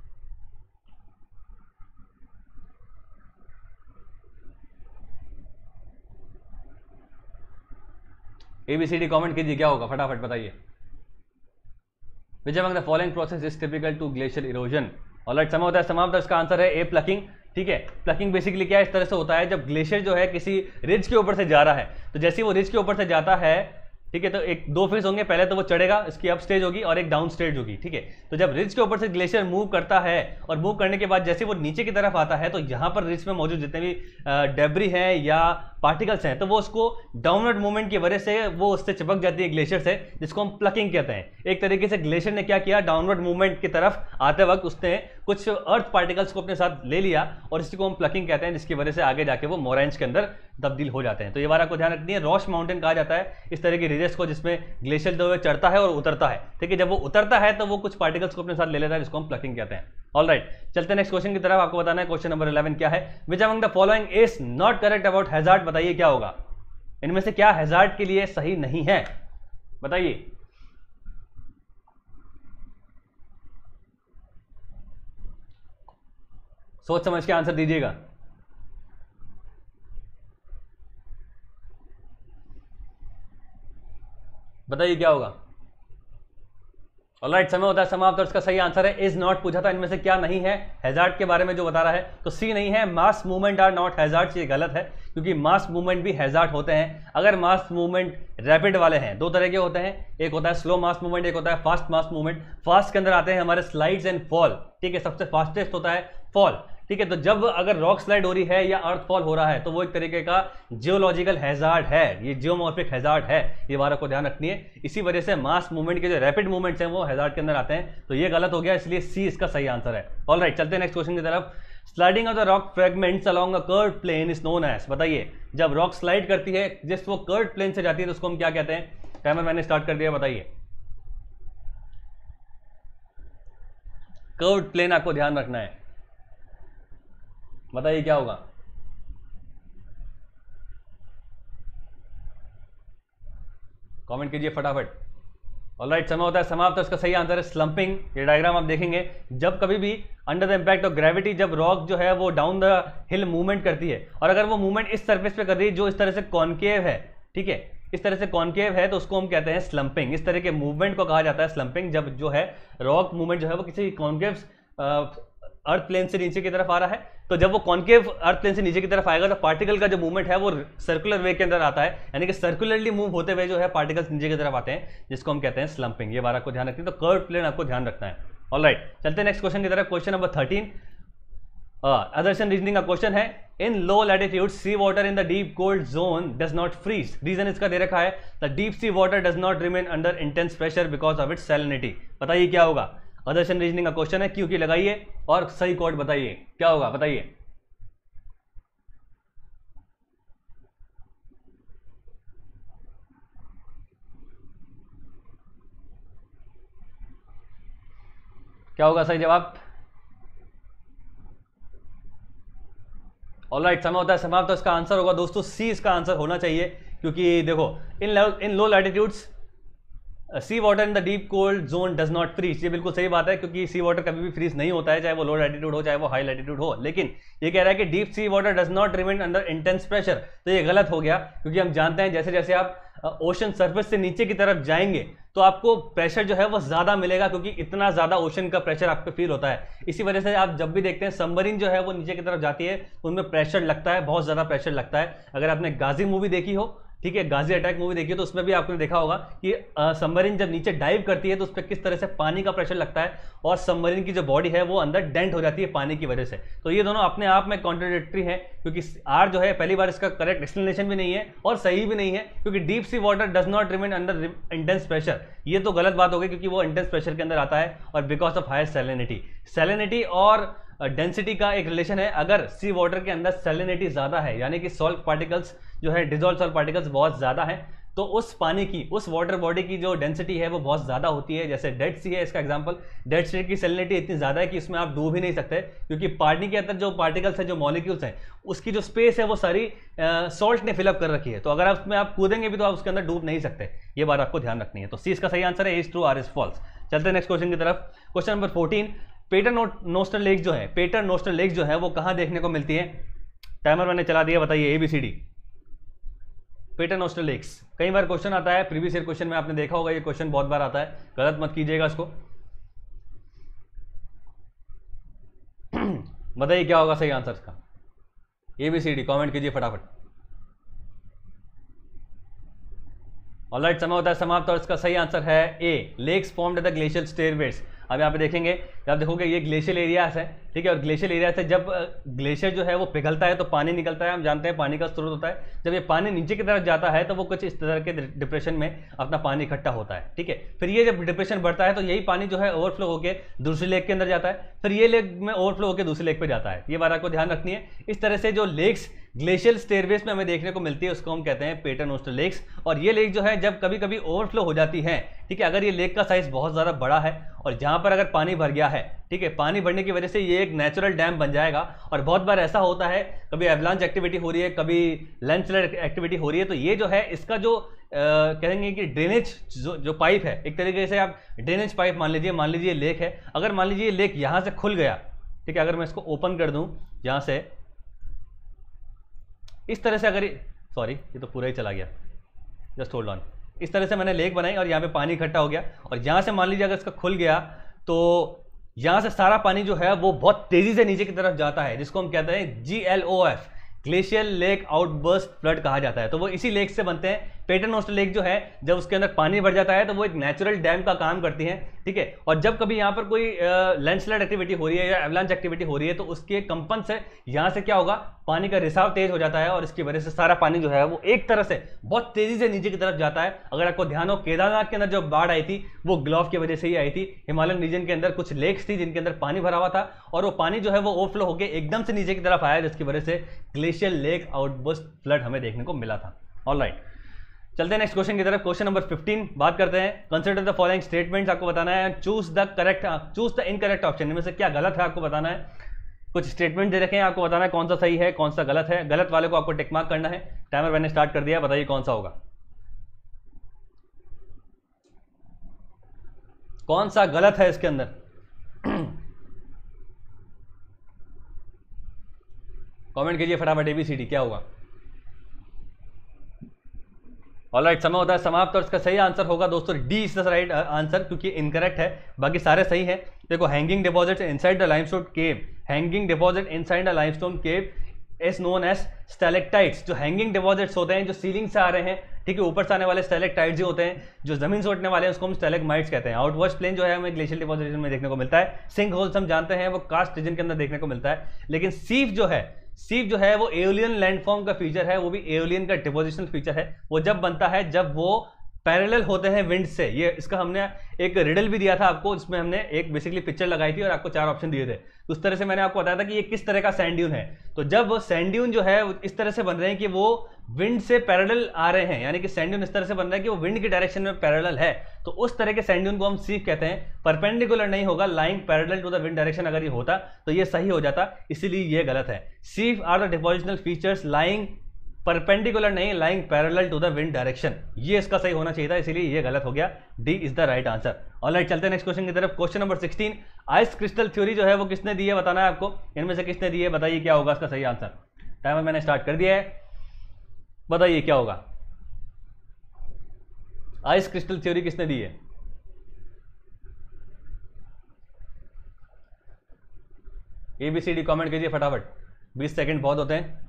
ABCD कमेंट कीजिए, क्या होगा फटाफट बताइए। Which among the following process is typical to glacial erosion. Alright, समय होता है समाप्त। इसका आंसर है ए, प्लकिंग। ठीक है, प्लकिंग बेसिकली क्या है, इस तरह से होता है जब ग्लेशियर जो है किसी रिज के ऊपर से जा रहा है, तो जैसे वो रिज के ऊपर से जाता है, ठीक है, तो एक दो फेज होंगे, पहले तो वो चढ़ेगा, इसकी अप स्टेज होगी और एक डाउन स्टेज होगी। ठीक है, तो जब रिज के ऊपर से ग्लेशियर मूव करता है और मूव करने के बाद जैसे वो नीचे की तरफ आता है, तो यहाँ पर रिज में मौजूद जितने भी डेब्री हैं या पार्टिकल्स हैं, तो वो उसको डाउनवर्ड मूवमेंट की वजह से वो उससे चिपक जाती है ग्लेशियर से, जिसको हम प्लकिंग कहते हैं। एक तरीके से ग्लेशियर ने क्या किया, डाउनवर्ड मूवमेंट की तरफ आते वक्त उसने कुछ अर्थ पार्टिकल्स को अपने साथ ले लिया, और इसी को हम प्लकिंग कहते हैं, जिसकी वजह से आगे जाके वो मोरेंज के अंदर तब्दील हो जाते हैं। तो ये बात आपको ध्यान रखनी है। रॉश माउंटेन कहा जाता है इस तरह की रिजेस को जिसमें ग्लेशियर जो है चढ़ता है और उतरता है। ठीक है, जब वो उतरता है तो वो कुछ पार्टिकल्स को अपने साथ ले लेता है, जिसको हम प्लकिंग कहते हैं। ऑलराइट, चलते हैं नेक्स्ट क्वेश्चन की तरफ। आपको बताना है क्वेश्चन नंबर 11 क्या है। Which among the following is not correct about hazard. बताइए क्या होगा, इनमें से क्या हैजार्ड के लिए सही नहीं है, बताइए। सोच समझ के आंसर दीजिएगा। बताइए क्या होगा। ऑलराइट, समय होता है समाप्त और इसका सही आंसर है इज नॉट। पूछा था इनमें से क्या नहीं है हैजार्ड के बारे में जो बता रहा है, तो सी नहीं है, mass movement are not hazard. ये गलत है, क्योंकि मास मूवमेंट भी हैजार्ड होते हैं। अगर मास मूवमेंट रैपिड वाले हैं, दो तरह के होते हैं, एक होता है स्लो मास मूवमेंट, एक होता है फास्ट मास मूवमेंट। फास्ट के अंदर आते हैं हमारे स्लाइड्स एंड फॉल। ठीक है, सबसे फास्टेस्ट होता है फॉल। ठीक है, तो जब अगर रॉक स्लाइड हो रही है या अर्थ फॉल हो रहा है तो वो एक तरीके का जियोलॉजिकल हैजार्ड है, ये जियोमॉर्फिक हैजार्ड है। ये बात को ध्यान रखनी है। इसी वजह से मास मूवमेंट के जो रैपिड मूवमेंट्स हैं वो हैजार्ड के अंदर आते हैं, तो ये गलत हो गया, इसलिए सी इसका सही आंसर है। ऑलराइट, चलते हैं नेक्स्ट क्वेश्चन की तरफ। Sliding of the rock fragments along a curved plane is known as. बताइए, जब रॉक स्लाइड करती है जिस वो कर्व्ड प्लेन से जाती है तो उसको हम क्या कहते हैं। टाइमर मैंने स्टार्ट कर दिया, बताइए। कर्व्ड प्लेन आपको ध्यान रखना है, बताइए क्या होगा। कमेंट कीजिए फटाफट। ऑलराइट, समय होता है समाप्त। तो इसका सही आंसर है स्लंपिंग। ये डायग्राम आप देखेंगे, जब कभी भी under the impact of gravity जब रॉक जो है वो डाउन द हिल मूवमेंट करती है, और अगर वो मूवमेंट इस सरफेस पे कर रही है जो इस तरह से कॉनकेव है, ठीक है, इस तरह से कॉनकेव है, तो उसको हम कहते हैं स्लंपिंग। इस तरह के मूवमेंट को कहा जाता है स्लंपिंग, जब जो है रॉक मूवमेंट जो है वो किसी कॉनकेव अर्थ प्लेन से नीचे की तरफ आ रहा है, तो जब वो कॉनकेव अर्थ प्लेन से नीचे की तरफ आएगा तो पार्टिकल का जो मूवमेंट है वो सर्कुलर वे के अंदर आता है, यानी कि सर्कुलरली मूव होते हुए जो है पार्टिकल्स नीचे की तरफ आते हैं, जिसको हम कहते हैं स्लंपिंग। ये बात आपको ध्यान रखनी है, तो कर्व प्लेन आपको ध्यान रखना है। ऑलराइट, चलते हैं नेक्स्ट क्वेश्चन की तरफ। क्वेश्चन नंबर 13 अदर्शन रीजनिंग का क्वेश्चन है। In low latitude sea water in the deep cold zone does not freeze. Reason इसका दे रखा है, the deep sea water does not remain under intense pressure because of its salinity. बताइए क्या होगा। अदर्शन reasoning का क्वेश्चन है, क्यों की लगाइए और सही कोड बताइए क्या होगा, बताइए। क्या होगा सही जवाब। ऑलराइट, समय होता है समाप्त। तो इसका आंसर होगा दोस्तों सी, इसका आंसर होना चाहिए, क्योंकि देखो in low latitudes sea water in the deep cold zone does not freeze, ये बिल्कुल सही बात है, क्योंकि सी वाटर कभी भी फ्रीज नहीं होता है, चाहे वो लो लैटिट्यूड हो चाहे वो हाई लैटिट्यूड हो। लेकिन ये कह रहा है कि deep sea water does not remain under intense pressure, तो ये गलत हो गया, क्योंकि हम जानते हैं जैसे जैसे आप ओशन सरफेस से नीचे की तरफ जाएंगे तो आपको प्रेशर जो है वो ज्यादा मिलेगा, क्योंकि इतना ज्यादा ओशन का प्रेशर आप पे फील होता है। इसी वजह से आप जब भी देखते हैं सबमरीन जो है वो नीचे की तरफ जाती है तो उनमें प्रेशर लगता है, बहुत ज्यादा प्रेशर लगता है। अगर आपने गाजी मूवी देखी हो, ठीक है, गाजी अटैक मूवी देखी है, तो उसमें भी आपने देखा होगा कि सबमरीन जब नीचे डाइव करती है तो उस पर किस तरह से पानी का प्रेशर लगता है और सबमरीन की जो बॉडी है वो अंदर डेंट हो जाती है पानी की वजह से। तो ये दोनों अपने आप में कॉन्ट्राडिक्टरी है, क्योंकि आर जो है पहली बार इसका करेक्ट एक्सप्लेनेशन भी नहीं है और सही भी नहीं है, क्योंकि deep sea water does not remain under intense pressure, ये तो गलत बात हो गई, क्योंकि वो इंटेंस प्रेशर के अंदर आता है और बिकॉज ऑफ हायर सैलिनिटी और डेंसिटी का एक रिलेशन है। अगर सी वाटर के अंदर सैलिनिटी ज्यादा है, यानी कि सॉल्ट पार्टिकल्स जो है, डिजोल्व सॉल्ट पार्टिकल्स बहुत ज्यादा है, तो उस पानी की, उस वाटर बॉडी की जो डेंसिटी है वो बहुत ज्यादा होती है। जैसे डेड सी है इसका एग्जांपल, डेड सी की सैलिनिटी इतनी ज्यादा है कि उसमें आप डूब ही नहीं सकते, क्योंकि पानी के अंदर जो पार्टिकल्स है, जो मॉलिक्यूल्स हैं, उसकी जो स्पेस है वो सारी सॉल्ट ने फिलअप कर रखी है, तो अगर आप उसमें आप कूदेंगे भी तो आप उसके अंदर डूब नहीं सकते। ये बात आपको ध्यान रखनी है। तो सी इसका सही आंसर है, is true R is false. चलते हैं नेक्स्ट क्वेश्चन की तरफ। Question number 14, paternoster lake जो है, पेटर नोस्टर लेक जो है वो कहां देखने को मिलती है? टाइमर मैंने चला दिया, बताइए ABCD। पेटर नोस्टर लेक्स, कई बार क्वेश्चन आता है, प्रीवियस ईयर क्वेश्चन में आपने देखा होगा, ये क्वेश्चन बहुत बार आता है, गलत मत कीजिएगा इसको। बताइए क्या होगा सही आंसर इसका? ABCD कमेंट कीजिए फटाफट। ऑलराइट, समय होता है समाप्त और इसका सही आंसर है A, lakes formed the glacial stairways. अब यहाँ पे देखेंगे, आप देखोगे ये ग्लेशियल एरियाज है, ठीक है, और ग्लेशियल एरिया से जब ग्लेशियर जो है वो पिघलता है तो पानी निकलता है, हम जानते हैं पानी का स्रोत होता है। जब ये पानी नीचे की तरफ जाता है तो वो कुछ इस तरह के डिप्रेशन में अपना पानी इकट्ठा होता है, ठीक है। फिर ये जब डिप्रेशन बढ़ता है तो यही पानी जो है ओवरफ्लो होकर दूसरी लेक के अंदर जाता है, फिर ये लेक में ओवरफ्लो होकर दूसरी लेक पे जाता है। ये बात आपको ध्यान रखनी है। इस तरह से जो लेक्स ग्लेशियल स्टेयरवेज में हमें देखने को मिलती है उसको हम कहते हैं पेटर नोस्टर लेक्स। और ये लेक जो है जब कभी कभी ओवरफ्लो हो जाती है, ठीक है, अगर ये लेक का साइज बहुत ज़्यादा बड़ा है और जहाँ पर अगर पानी भर गया है, ठीक है, पानी भरने की वजह से ये एक नेचुरल डैम बन जाएगा। और बहुत बार ऐसा होता है, कभी एवलांच एक्टिविटी हो रही है, कभी लैंडस्लाइड एक्टिविटी हो रही है, तो ये जो है इसका जो कहेंगे कि ड्रेनेज जो पाइप है, एक तरीके से आप ड्रेनेज पाइप मान लीजिए लेक है। अगर मान लीजिए लेक यहाँ से खुल गया, ठीक है, अगर मैं इसको ओपन कर दूँ यहाँ से, इस तरह से, अगर सॉरी ये तो पूरा ही चला गया, जस्ट होल्ड ऑन, इस तरह से मैंने लेक बनाई और यहाँ पे पानी इकट्ठा हो गया, और यहाँ से मान लीजिए अगर इसका खुल गया तो यहाँ से सारा पानी जो है वो बहुत तेजी से नीचे की तरफ जाता है, जिसको हम कहते हैं GLOF, glacial lake outburst flood कहा जाता है। तो वो इसी लेक से बनते हैं। पेटर नोस्टर लेक जो है जब उसके अंदर पानी भर जाता है तो वो एक नेचुरल डैम का काम करती है, ठीक है। और जब कभी यहाँ पर कोई लैंडस्लाइड एक्टिविटी हो रही है या एवलांच एक्टिविटी हो रही है तो उसके कंपन से यहाँ से क्या होगा, पानी का रिसाव तेज हो जाता है और इसकी वजह से सारा पानी जो है वो एक तरह से बहुत तेजी से नीचे की तरफ जाता है। अगर आपको ध्यान हो, केदारनाथ के अंदर जो बाढ़ आई थी वो ग्लोव की वजह से ही आई थी। हिमालयन रीजन के अंदर कुछ लेक्स थी जिनके अंदर पानी भरा हुआ था और वो पानी जो है वो ओवरफ्लो होकर एकदम से नीचे की तरफ आया, जिसकी वजह से ग्लेशियल लेक आउटबर्स्ट फ्लड हमें देखने को मिला था। ऑलराइट, चलते हैं नेक्स्ट क्वेश्चन की तरफ। क्वेश्चन नंबर 15 बात करते हैं। कंसिडर द फॉलोइंग स्टेटमेंट्स, आपको बताना है चूज द इनकरेक्ट ऑप्शन, इनमें से क्या गलत है आपको बताना है। कुछ स्टेटमेंट दे रखे हैं, आपको बताना है कौन सा सही है कौन सा गलत है। गलत वाले को आपको टिक मार्क करना है। टाइमर मैंने स्टार्ट कर दिया, बताइए कौन सा होगा, कौन सा गलत है इसके अंदर। कमेंट कीजिए फटाफट, ABCD क्या होगा। ऑलराइट, समय होता है समाप्त और इसका सही आंसर होगा दोस्तों D is the right answer, क्योंकि इनकरेक्ट है, बाकी सारे सही हैं। देखो, hanging deposits inside the limestone cave, hanging deposit inside the limestone cave is known as stalactites. जो हैंगिंग डिपॉजिट्स होते हैं जो सीलिंग से आ रहे हैं, ठीक है, ऊपर से आने वाले स्टैलेक्टाइट्स ही होते हैं। जो जमीन से उठने वाले हैं उसको हम स्टैलेग्माइट्स कहते हैं। आउटवर्ड प्लेन जो है हमें ग्लेशियल डिपॉजिशन में देखने को मिलता है। सिंक होल्स हम जानते हैं वो कास्ट रीजन के अंदर देखने को मिलता है। लेकिन सीफ जो है वो एओलियन लैंडफॉर्म का फीचर है, वो भी एओलियन का डिपोजिशनल फीचर है। वो जब बनता है जब वो पैरेलल होते हैं विंड से। ये इसका हमने एक रिडल भी दिया था आपको, जिसमें हमने एक बेसिकली पिक्चर लगाई थी और आपको 4 ऑप्शन दिए थे। उस तरह से मैंने आपको बताया था कि ये किस तरह का सैंड ड्यून है। तो जब सैंड ड्यून जो है इस तरह से बन रहे हैं कि वो विंड से पैरेलल आ रहे हैं, यानी कि सैंड ड्यून इस तरह से बन रहा है कि वो विंड की डायरेक्शन में पैरेलल है, तो उस तरह के सैंड ड्यून को हम सीफ कहते हैं। परपेंडिकुलर नहीं होगा, lying parallel to the wind direction अगर ये होता तो ये सही हो जाता, इसीलिए ये गलत है। Seif are the depositional features lying perpendicular नहीं, lying parallel to the wind direction. ये इसका सही होना चाहिए था, इसीलिए ये गलत हो गया। D is the right answer. Alright, चलते हैं नेक्स्ट क्वेश्चन की तरफ। Question number 16, ice crystal theory जो है वो किसने दी है बताना है आपको। इनमें से किसने दी है, बताइए क्या होगा इसका सही आंसर। टाइमर मैंने स्टार्ट कर दिया है, बताइए क्या होगा। आइस क्रिस्टल थ्योरी किसने दी है? ABCD कमेंट कीजिए फटाफट, 20 सेकंड बहुत होते हैं।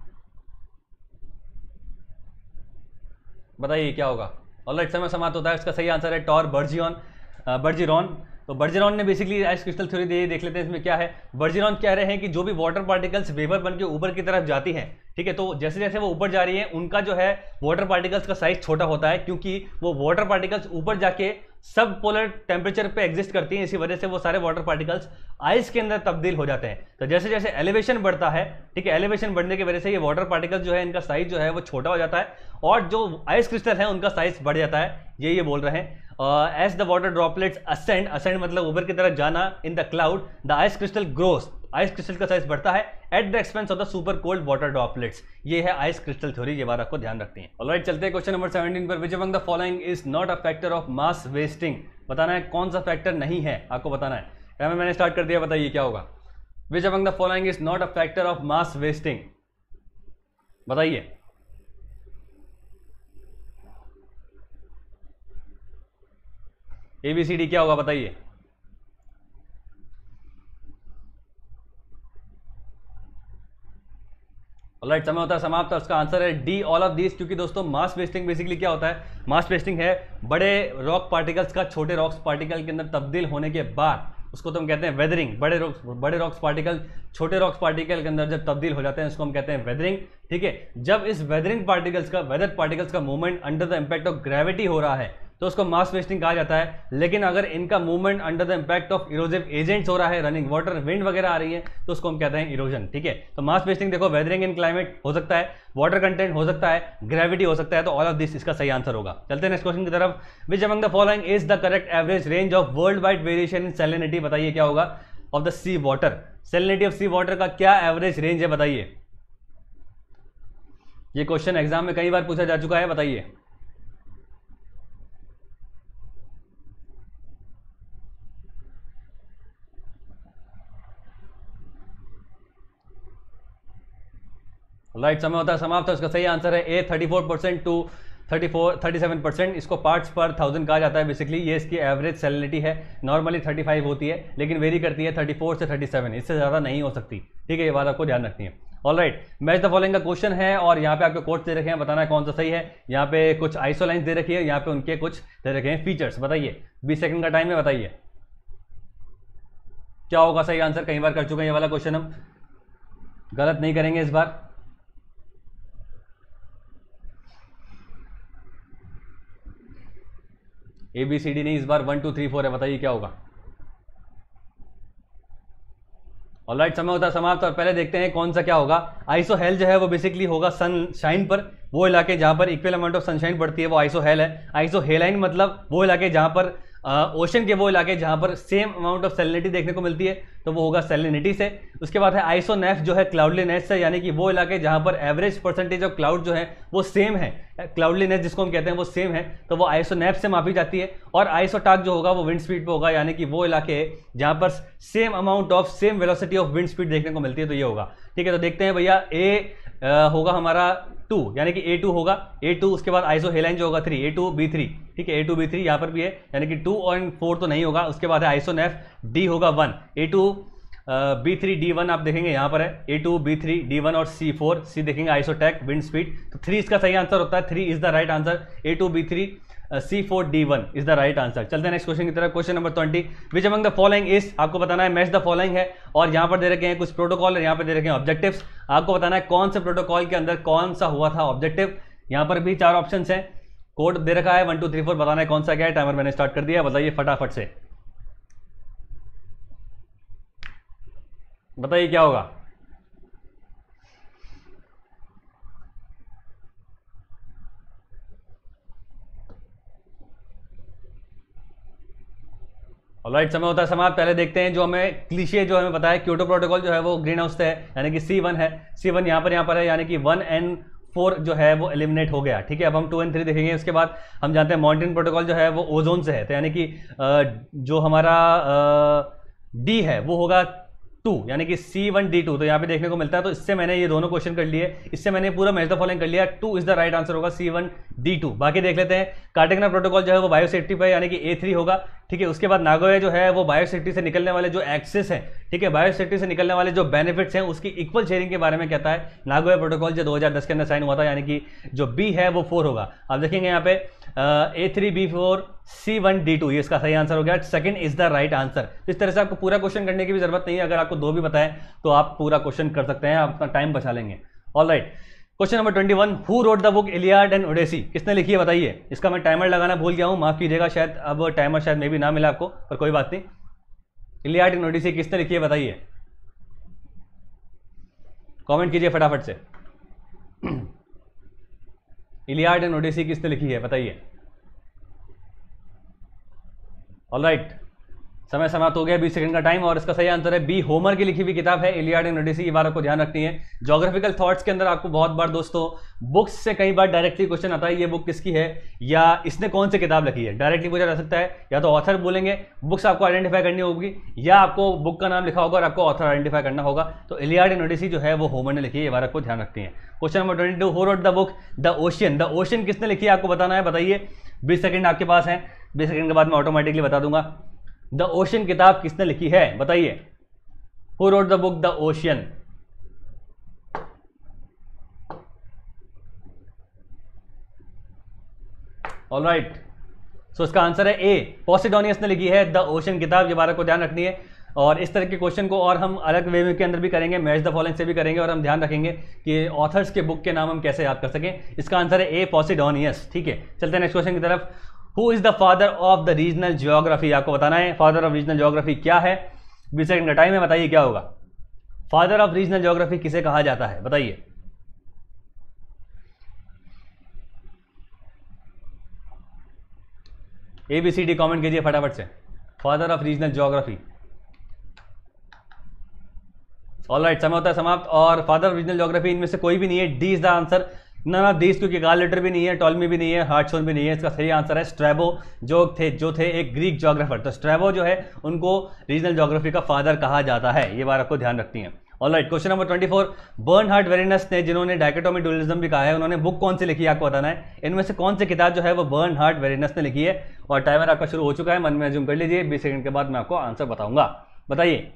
बताइए क्या होगा। ऑलराइट, समय समाप्त होता है। इसका सही आंसर है टॉर बर्जीरॉन। तो बर्जीरॉन ने बेसिकली आइस क्रिस्टल थ्योरी दी है। देख लेते हैं इसमें क्या है। बर्जीरॉन कह रहे हैं कि जो भी वाटर पार्टिकल्स वेपर बन के ऊपर की तरफ जाती हैं, ठीक है, तो जैसे जैसे वो ऊपर जा रही है उनका जो है वाटर पार्टिकल्स का साइज छोटा होता है, क्योंकि वो वाटर पार्टिकल्स ऊपर जाके सब पोलर टेम्परेचर पे एग्जिस्ट करती हैं। इसी वजह से वो सारे वाटर पार्टिकल्स आइस के अंदर तब्दील हो जाते हैं। तो जैसे जैसे एलिवेशन बढ़ता है, ठीक है, एलिवेशन बढ़ने की वजह से ये वाटर पार्टिकल्स जो है इनका साइज जो है वो छोटा हो जाता है और जो आइस क्रिस्टल है उनका साइज बढ़ जाता है। ये बोल रहे हैं। As the water droplets ascend, ascend मतलब ऊपर की तरफ जाना, in the cloud the ice crystal grows, ice crystal का साइज बढ़ता है at the expense of the super cold water droplets. ये है आइस क्रिस्टल थ्योरी, ये बात आपको ध्यान रखती है। ऑलराइट, चलते हैं क्वेश्चन नंबर 17 पर। Which among the following is not a factor of mass wasting. बताना है कौन सा फैक्टर नहीं है, आपको बताना है। टाइम मैंने स्टार्ट कर दिया, बताइए क्या होगा। Which among the following is not a factor of mass wasting, बताइए। ABCD क्या होगा, बताइए। ऑलराइट, समय होता है समाप्त। उसका आंसर है डी, ऑल ऑफ दिस। क्योंकि दोस्तों मास वेस्टिंग बेसिकली क्या होता है, मास वेस्टिंग है बड़े रॉक पार्टिकल्स का छोटे रॉक्स पार्टिकल के अंदर तब्दील होने के बाद, उसको तो हम कहते हैं वेदरिंग। बड़े रॉक्स पार्टिकल छोटे रॉक्स पार्टिकल के अंदर जब तब्दील हो जाते हैं उसको हम कहते हैं वेदरिंग, ठीक है। जब इस वेदरिंग पार्टिकल्स का movement under the impact of gravity हो रहा है तो उसको मास वेस्टिंग कहा जाता है। लेकिन अगर इनका movement under the impact of erosive agents हो रहा है, रनिंग वाटर, विंड वगैरह आ रही है, तो उसको हम कहते हैं इरोजन, ठीक है। तो मास वेस्टिंग देखो, वेदरिंग इन क्लाइमेट हो सकता है, वाटर कंटेंट हो सकता है, ग्रेविटी हो सकता है, तो ऑल ऑफ दिस इसका सही आंसर होगा। चलते हैं नेक्स्ट क्वेश्चन की तरफ। Which among the following is the correct average range of world wide variation in salinity, बताइए क्या होगा, of the sea water. Salinity of sea water का क्या एवरेज रेंज है, बताइए। ये क्वेश्चन एग्जाम में कई बार पूछा जा चुका है, बताइए। राइट, समय होता है समाप्त। है उसका सही आंसर है ए, 34% टू 37%। इसको पार्ट्स पर 1000 कहा जाता है बेसिकली। ये इसकी एवरेज सैलिनिटी है। नॉर्मली 35 होती है लेकिन वेरी करती है 34 से 37, इससे ज़्यादा नहीं हो सकती, ठीक है। ये बात आपको ध्यान रखनी है। ऑलराइट, मैच द फॉलोइंग का क्वेश्चन है और यहाँ पे आपके कोट्स दे रखे हैं, बताना है कौन सा सही है। यहाँ पे कुछ आइसोलाइंस दे रखी है, यहाँ पे उनके कुछ दे रखे हैं फीचर्स, बताइए। 20 सेकंड का टाइम है, बताइए क्या होगा सही आंसर। कई बार कर चुके हैं ये वाला क्वेश्चन, हम गलत नहीं करेंगे इस बार। ABCD नहीं, इस बार 1 2 3 4 है, बताइए क्या होगा। ऑलराइट, समय होता है समाप्त और पहले देखते हैं कौन सा क्या होगा। आइसोहेल जो है वो बेसिकली होगा सनशाइन पर, वो इलाके जहां पर इक्वल अमाउंट ऑफ सनशाइन पड़ती है वो आइसोहेल है। आइसोहेलाइन मतलब वो इलाके जहां पर ओशन के वो इलाके जहां पर सेम अमाउंट ऑफ सैलिनिटी देखने को मिलती है, तो वो होगा सैलिनिटी से। उसके बाद है आइसोनेफ जो है क्लाउडलीनेस से, यानी कि वो इलाके जहां पर एवरेज परसेंटेज ऑफ क्लाउड जो है वो सेम है, क्लाउडलीनेस जिसको हम कहते हैं वो सेम है, तो वो आइसोनेफ से मापी जाती है। और आइसोटाक जो होगा वो विंड स्पीड पे होगा, यानी कि वो इलाके जहां पर same amount of same velocity of wind speed देखने को मिलती है, तो ये होगा, ठीक है। तो देखते हैं भैया, ए होगा हमारा 2, यानी कि A2 होगा, A2। उसके बाद आइसोहेलाइन जो होगा 3, A2B3, ठीक है, A2B3 यहाँ पर भी है, यानी कि 2 और 4 तो नहीं होगा। उसके बाद है आइसोनेफ, D होगा 1, A2B3 D1 आप देखेंगे यहाँ पर है, A2B3 D1 और C4, C देखेंगे आइसोटैक विंड स्पीड, तो 3 इसका सही आंसर होता है। 3 is the right answer, A2B3 C4 D1 is the right answer. चलते हैं नेक्स्ट क्वेश्चन की तरफ। Question number 20, which among the following is, आपको बताना है मैच द फॉलोइंग है और यहाँ पर दे रखे हैं कुछ प्रोटोकॉल, यहाँ पर दे रखे हैं ऑब्जेक्टिव्स। आपको बताना है कौन से प्रोटोकॉल के अंदर कौन सा हुआ था ऑब्जेक्टिव। यहाँ पर भी 4 ऑप्शंस हैं, कोड दे रखा है 1 2 3 4, बताना है कौन सा क्या है। टाइमर मैंने स्टार्ट कर दिया, बताइए फटाफट से, बताइए क्या होगा। ऑलराइट, समय होता है समाप्त। पहले देखते हैं जो हमें क्लीशे जो हमें बताया, क्योटो प्रोटोकॉल जो है वो ग्रीन हाउस से है, यानी कि C1 है। C1 यहाँ पर है, यानी कि 1 and 4 जो है वो एलिमिनेट हो गया। ठीक है, अब हम 2 और 3 देखेंगे। उसके बाद हम जानते हैं मॉन्टेन प्रोटोकॉल जो है वो ओजोन से है, तो यानी कि जो हमारा डी है वो होगा 2, यानी कि C1D2, तो यहाँ पे देखने को मिलता है। तो इससे मैंने ये दोनों क्वेश्चन कर लिए, इससे मैंने पूरा मैच द फॉलोइंग कर लिया। 2 इज द राइट आंसर होगा, C1D2। बाकी देख लेते हैं। कार्टेगनर प्रोटोकॉल जो है वो बायोसेफ्टी पे यानी कि A3 होगा। ठीक है, उसके बाद नागोया जो है वो बायोसेफ्टी से निकलने वाले जो एक्सेस हैं, ठीक है, बायोसेफ्टी से निकलने वाले जो बेनिफिट्स हैं उसकी इक्वल शेयरिंग के बारे में कहता है नागोया प्रोटोकॉल, जो 2010 के अंदर साइन हुआ था, यानी कि जो बी है वो 4 होगा। आप देखेंगे यहाँ पे A3B4 C1D2, ये इसका सही आंसर हो गया। Second is the right answer. इस तरह से आपको पूरा क्वेश्चन करने की भी जरूरत नहीं है, अगर आपको 2 भी बताएं तो आप पूरा क्वेश्चन कर सकते हैं, आप अपना टाइम बचा लेंगे। Alright, question number 21, who wrote the book Iliad and Odyssey, किसने लिखी है बताइए। इसका मैं टाइमर लगाना भूल गया हूं, माफ कीजिएगा, शायद अब टाइमर शायद में भी ना मिला आपको, पर कोई बात नहीं। इलियाड एंड ओडेसी किसने लिखी है बताइए, कमेंट कीजिए फटाफट से। इलियाड एंड ओडेसी किसने लिखी है बताइए। ऑलराइट, समय समाप्त हो गया, 20 सेकंड का टाइम, और इसका सही आंसर है बी, होमर की लिखी हुई किताब है इलियाड एंड ओडेसी। ये बात आपको ध्यान रखनी है। ज्योग्राफिकल थॉट्स के अंदर आपको बहुत बार दोस्तों बुक्स से कई बार डायरेक्टली क्वेश्चन आता है, ये बुक किसकी है या इसने कौन सी किताब लिखी है, डायरेक्टली पूछा जा सकता है। या तो ऑथर बोलेंगे, बुक्स आपको आइडेंटिफाई करनी होगी, या आपको बुक का नाम लिखा होगा और आपको ऑथर आइडेंटिफाई करना होगा। तो इलियाड एंड ओडेसी जो है वो होमर ने लिखी है, ये बात आपको ध्यान रखनी है। Question number 22, who wrote the book the ocean, the ocean किसने लिखी है आपको बताना है, बताइए। 20 सेकंड आपके पास है, 20 सेकंड के बाद मैं ऑटोमेटिकली बता दूंगा। द ओशियन किताब किसने लिखी है बताइए। Who wrote the book the ocean. Alright, so इसका आंसर है ए, पॉसिडोनियस ने लिखी है द ओशियन किताब, ये बात को ध्यान रखनी है। और इस तरह के क्वेश्चन को और हम अलग वे के अंदर भी करेंगे, मैच द फॉलोइंग से भी करेंगे, और हम ध्यान रखेंगे कि ऑथर्स के बुक के नाम हम कैसे याद कर सकें। इसका आंसर है ए, पॉसिडोनियस। ठीक है, चलते हैं नेक्स्ट क्वेश्चन की तरफ। Who is the father of the regional geography, आपको बताना है फादर ऑफ रीजनल ज्योग्राफी क्या है। 20 सेकंड का टाइम है, बताइए क्या होगा। फादर ऑफ रीजनल ज्योग्राफी किसे कहा जाता है बताइए। ABCD कमेंट कीजिए फटाफट से, father of regional geography. Alright, समय होता है समाप्त, और फादर ऑफ रीजनल ज्योग्राफी इनमें से कोई भी नहीं है, डी इज द आंसर। ना दीस, क्योंकि गाल लेटर भी नहीं है, टॉलमी भी नहीं है, हार्टशोन भी नहीं है। इसका सही आंसर है स्ट्रैबो, जो थे एक ग्रीक ज्योग्राफर। तो स्ट्रैबो जो है उनको रीजनल ज्योग्राफी का फादर कहा जाता है, ये बात आपको ध्यान रखनी है। Alright, question number 24, Bernhard Varenius ने, जिन्होंने डायकोटोमी डुअलिज्म भी कहा है, उन्होंने बुक कौन सी लिखी है आपको बताना है। इनमें से कौन सी किताब जो है वो बर्नहार्ड वेरेनस ने लिखी है। और टाइमर आपका शुरू हो चुका है, मन में अज्यूम कर लीजिए, 20 सेकंड के बाद मैं आपको आंसर बताऊंगा, बताइए।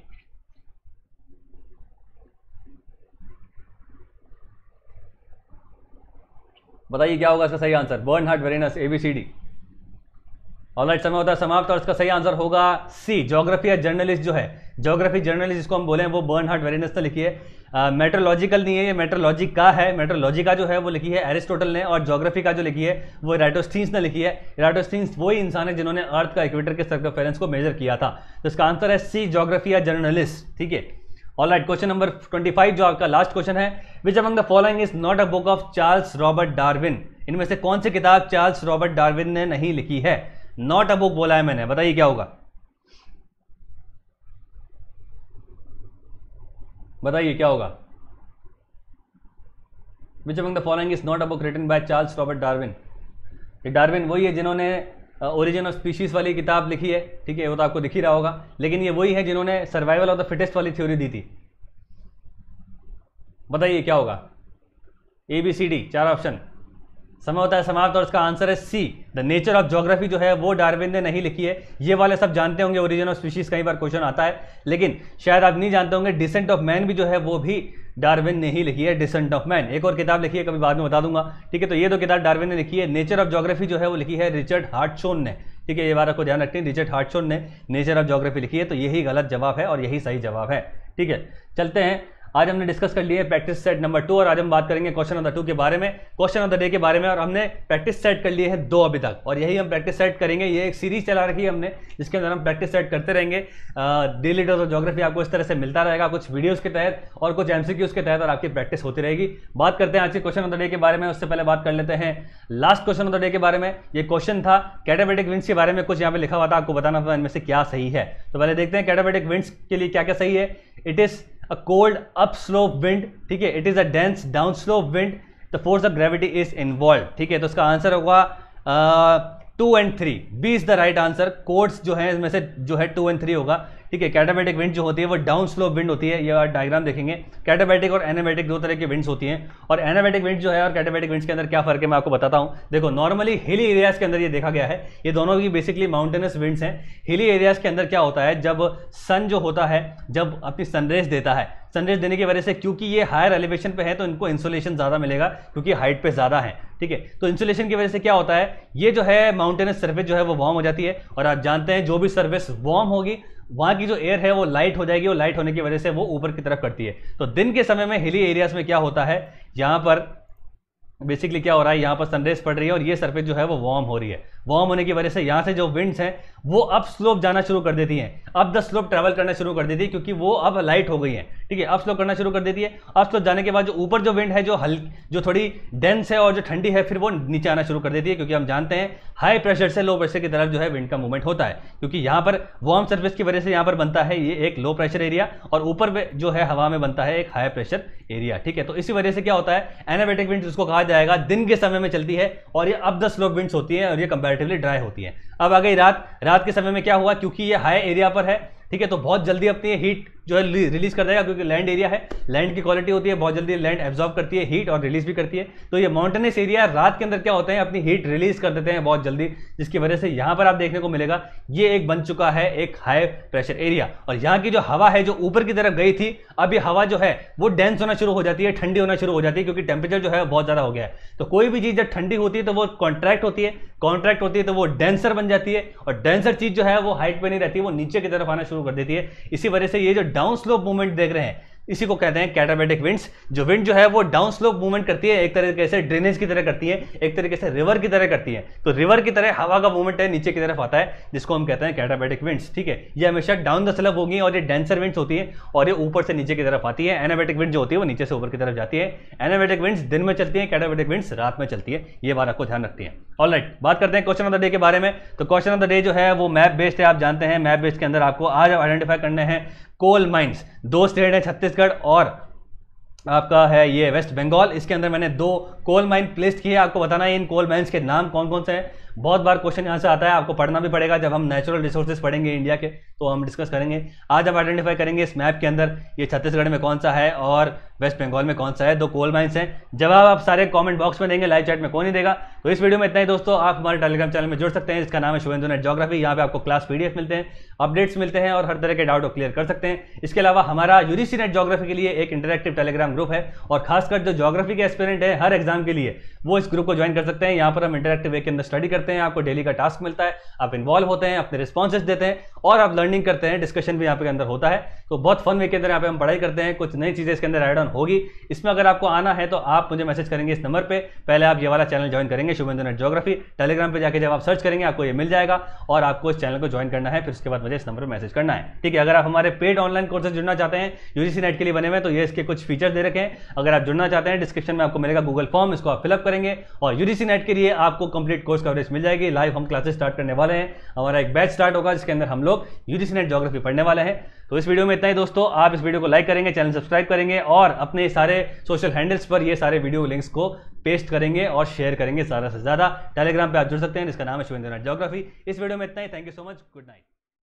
बताइए क्या होगा इसका सही answer, Bernhard Varenius, ABCD। Alright, समय होता है समाप्त, और इसका सही आंसर होगा सी, ज्योग्राफी या जर्नलिस्ट जो है, ज्योग्राफी जर्नलिस्ट जिसको हम बोले वो बर्नहार्ड वेरेनस ने लिखी है। मेट्रोलॉजिकल नहीं है, ये मेट्रोलॉजी का है, मेट्रोलॉजिका जो है वो लिखी है एरिस्टोटल ने, और ज्योग्राफी का जो लिखी है वो इराटोस्थीन्स ने लिखी है। इराटोस्थीन्स वही इंसान है जिन्होंने अर्थ का इक्वेटर के सर्कमफेरेंस को मेजर किया था। तो इसका आंसर है सी, ज्योग्राफी या जर्नलिस्ट। ठीक है, ऑलराइट, क्वेश्चन नंबर 25 जो आपका लास्ट क्वेश्चन है, which among the following is not a book of Charles Robert Darwin, इनमें से कौन सी किताब चार्ल्स रॉबर्ट डार्विन ने नहीं लिखी है। नॉट अ बुक बोला है मैंने, बताइए क्या होगा, बताइए क्या होगा। Which among the following is not a book written by Charles Robert Darwin. Darwin वही है जिन्होंने ओरिजिन ऑफ स्पीशीज वाली किताब लिखी है, ठीक है, वो तो आपको दिख ही रहा होगा, लेकिन ये वही है जिन्होंने सर्वाइवल ऑफ द फिटेस्ट वाली थ्योरी दी थी। बताइए क्या होगा, ABCD, 4 ऑप्शन। समय होता है समाप्त, और इसका आंसर है C, the nature of geography जो है वो डार्विन ने नहीं लिखी है। ये वाले सब जानते होंगे, ओरिजिन ऑफ स्पीशीज कई बार क्वेश्चन आता है, लेकिन शायद आप नहीं जानते होंगे डिसेंट ऑफ मैन भी जो है वो भी डार्विन ने ही लिखी है, डिसेंट ऑफ मैन। एक और किताब लिखी है, कभी बाद में बता दूंगा, ठीक है। तो ये 2 किताब डार्विन ने लिखी है। नेचर ऑफ ज्योग्राफी जो है वो लिखी है रिचर्ड हार्टशोन ने, ठीक है, ये बात आपको ध्यान रखनी है, रिचर्ड हार्टशोन ने नेचर ऑफ ज्योग्राफी लिखी है। तो यही गलत जवाब है और यही सही जवाब है, ठीक है। चलते हैं, आज हमने डिस्कस कर लिए प्रैक्टिस सेट नंबर 2, और आज हम बात करेंगे क्वेश्चन नंबर 2 के बारे में, क्वेश्चन ऑफ द डे के बारे में। और हमने प्रैक्टिस सेट कर लिए हैं 2 अभी तक, और यही हम प्रैक्टिस सेट करेंगे। ये एक सीरीज चला रखी है हमने, जिसके अंदर हम प्रैक्टिस सेट करते रहेंगे। डेली डोज ऑफ ज्योग्राफी आपको इस तरह से मिलता रहेगा, कुछ वीडियोस के तहत और कुछ MCQs के तहत, और आपकी प्रैक्टिस होती रहेगी। बात करते हैं आज के क्वेश्चन ऑफ द डे के बारे में, उससे पहले बात कर लेते हैं last question of the day के बारे में। ये क्वेश्चन था कैटाबैटिक विंड्स के बारे में, कुछ यहाँ पे लिखा हुआ था, आपको बताना था इनमें से क्या सही है। तो पहले देखते हैं कैटाबैटिक विंड्स के लिए क्या क्या सही है। It is a cold up slope wind, ठीक है, it is a dense down slope wind, the force of gravity is involve. ठीक है, तो इसका आंसर होगा 2 and 3, B is the right answer. Codes जो है इसमें से जो है 2 and 3 होगा। ठीक है, कैटाबैटिक विंड जो होती है वो डाउन स्लोप विंड होती है। ये आप डायग्राम देखेंगे, कैटाबैटिक और एनाबैटिक दो तरह की विंड्स होती हैं। और एनाबैटिक विंड जो है और कैटाबैटिक विंड्स के अंदर क्या फर्क है मैं आपको बताता हूं। देखो, नॉर्मली हिली एरियाज के अंदर ये देखा गया है, ये दोनों की बेसिकली माउंटेनस विंड्स हैं। हिली एरियाज के अंदर क्या होता है, जब सन जो होता है जब अपनी सनरेज देता है, सनरेज देने की वजह से क्योंकि ये हायर एलिवेशन पे है तो इनको इंसोलेशन ज़्यादा मिलेगा क्योंकि हाइट पे ज़्यादा है। ठीक है, तो इंसोलेशन की वजह से क्या होता है, ये जो है माउंटेनस सर्फेस जो है वो वार्म हो जाती है। और आप जानते हैं जो भी सर्फेस वार्म होगी वहाँ की जो एयर है वो लाइट हो जाएगी, और लाइट होने की वजह से वो ऊपर की तरफ करती है। तो दिन के समय में हिली एरियाज में क्या होता है, यहाँ पर बेसिकली क्या हो रहा है, यहाँ पर सनरेज पड़ रही है और ये सरफेस जो है वो वार्म हो रही है। वार्म होने की वजह से यहाँ से जो विंड्स हैं वो अप स्लोप जाना शुरू कर देती हैं, अप द स्लोप ट्रैवल करना शुरू कर देती है क्योंकि वो अब लाइट हो गई है। ठीक है, अप स्लोप करना शुरू कर देती है। अप स्लोप जाने के बाद जो ऊपर जो विंड है जो थोड़ी डेंस है और जो ठंडी है, फिर वो नीचे आना शुरू कर देती है क्योंकि हम जानते हैं हाई प्रेशर से लो प्रेशर की तरफ जो है विंड का मूवमेंट होता है। क्योंकि यहाँ पर वार्म सर्फेस की वजह से यहाँ पर बनता है ये एक लो प्रेशर एरिया और ऊपर जो है हवा में बनता है एक हाई प्रेशर एरिया। ठीक है, तो इसी वजह से क्या होता है, एनाबैटिक विंड जिसको कहा जाएगा दिन के समय में चलती है और ये अप द स्लोप विंड्स होती है और ये कंपैरेटिवली ड्राई होती है। अब आ गई रात के समय में क्या हुआ, क्योंकि ये हाई एरिया पर है। ठीक है, तो बहुत जल्दी अपनी हीट जो है रिलीज कर देगा क्योंकि लैंड एरिया है, लैंड की क्वालिटी होती है, बहुत जल्दी लैंड एब्जॉर्ब करती है हीट और रिलीज भी करती है। तो ये माउंटेनस एरिया रात के अंदर क्या होते हैं, अपनी हीट रिलीज कर देते हैं बहुत जल्दी, जिसकी वजह से यहां पर आप देखने को मिलेगा ये एक बन चुका है एक हाई प्रेशर एरिया। और यहाँ की जो हवा है जो ऊपर की तरफ गई थी, अब ये हवा जो है वो डेंस होना शुरू हो जाती है, ठंडी होना शुरू हो जाती है क्योंकि टेम्परेचर जो है बहुत ज्यादा हो गया है। तो कोई भी चीज जब ठंडी होती है तो वो कॉन्ट्रैक्ट होती है, कॉन्ट्रैक्ट होती है तो वो डेंसर बन जाती है, और डेंसर चीज जो है वो हाइट पे नहीं रहती है, वो नीचे की तरफ आना शुरू कर देती है। इसी वजह से ये जो डाउन स्लोप मूवमेंट देख रहे हैं इसी को कहते हैं कैटाबैटिक विंड्स। जो विंड जो है वो डाउन स्लोप मूवमेंट करती है, एक तरीके से ड्रेनेज की तरह करती है, एक तरीके से रिवर की तरह करती है। तो रिवर की तरह हवा का मूवमेंट है नीचे की तरफ आता है, जिसको हम कहते हैं कैटाबैटिक विंड्स। ठीक है, ये हमेशा डाउन द स्लोप होगी और ये डेंसर विंड्स होती है और ये ऊपर से नीचे की तरफ आती है। एनाबैटिक विंड जो होती है वो नीचे से ऊपर की तरफ जाती है। एनाबैटिक विंड्स दिन में चलती है, कैटाबैटिक विंड्स रात में चलती है। ये बात आपको ध्यान रखती है। ऑलराइट, बात करते हैं क्वेश्चन ऑफ द डे के बारे में। तो क्वेश्चन ऑफ द डे जो है वो मैप बेस्ड है, आप जानते हैं मैप बेस्ड के अंदर आपको आज आइडेंटिफाई करने हैं कोल माइंस। दो स्टेट है, छत्तीसगढ़ और आपका है ये वेस्ट बंगाल। इसके अंदर मैंने 2 कोल माइन प्लेस किए, आपको बताना है इन कोल माइंस के नाम कौन कौन से हैं। बहुत बार क्वेश्चन यहाँ से आता है, आपको पढ़ना भी पड़ेगा। जब हम नेचुरल रिसोर्सेज पढ़ेंगे इंडिया के तो हम डिस्कस करेंगे। आज हम आइडेंटिफाई करेंगे इस मैप के अंदर ये छत्तीसगढ़ में कौन सा है और वेस्ट बंगाल में कौन सा है। 2 कोल माइंस हैं। जवाब आप सारे कमेंट बॉक्स में देंगे, लाइव चैट में कौन नहीं देगा। तो इस वीडियो में इतना ही दोस्तों। आप हमारे टेलीग्राम चैनल में जुड़ सकते हैं, जिसका नाम है शुभेंदु नेट ज्योग्राफी। यहाँ पे आपको क्लास पीडीएफ मिलते हैं, अपडेट्स मिलते हैं और हर तरह के डाउट को क्लियर कर सकते हैं। इसके अलावा हमारा यूजीसी नेट ज्योग्राफी के लिए एक इंटरैक्टिव टेलीग्राम ग्रुप है और खासकर जो ज्योग्राफी के एस्पिरेंट है हर एग्जाम के लिए वो इस ग्रुप को ज्वाइन कर सकते हैं। यहाँ पर हम इंटरैक्टिव वे के अंदर स्टडी करते हैं, आपको डेली का टास्क मिलता है, आप इन्वॉल्व होते हैं, अपने रिस्पॉन्सेज देते हैं और आप लर्निंग करते हैं, डिस्कशन भी यहाँ पे अंदर होता है। तो बहुत फन वे के अंदर यहाँ पे हम पढ़ाई करते हैं, कुछ नई चीजें इसके अंदर ऐड ऑन होगी। इसमें अगर आपको आना है तो आप मुझे मैसेज करेंगे इस नंबर पे। पहले आप ये वाला चैनल ज्वाइन करेंगे शुभेंदु नेट ज्योग्राफी। टेलीग्राम पे जाके जब आप सर्च करेंगे आपको ये मिल जाएगा और आपको इस चैनल को ज्वाइन करना है, फिर उसके बाद मुझे इस नंबर पर मैसेज करना है। ठीक है, अगर आप हमारे पेड ऑनलाइन कोर्सेज जुड़ना चाहते हैं यूजीसी नेट के लिए बने हुए, तो ये इसके कुछ फीचर दे रखे हैं। अगर आप जुड़ना चाहते हैं डिस्क्रिप्शन में आपको मिलेगा गूगल फॉर्म, इसको आप फिलअप करेंगे और यूजीसी नेट के लिए आपको कंप्लीट कोर्स कवरेज मिल जाएगी। लाइव हम क्लासेस स्टार्ट करने वाले हैं, हमारा एक बैच स्टार्ट होगा जिसके अंदर हम लोग यूजीसी नेट ज्योग्राफी पढ़ने वाले हैं। तो इस वीडियो में इतना ही दोस्तों। आप इस वीडियो को लाइक करेंगे, चैनल सब्सक्राइब करेंगे और अपने सारे सोशल हैंडल्स पर ये सारे वीडियो लिंक्स को पेस्ट करेंगे और शेयर करेंगे ज़्यादा से ज़्यादा। टेलीग्राम पे आप जुड़ सकते हैं, जिसका नाम है शुभेंदु नेट ज्योग्राफी। इस वीडियो में इतना ही। Thank you so much, good night.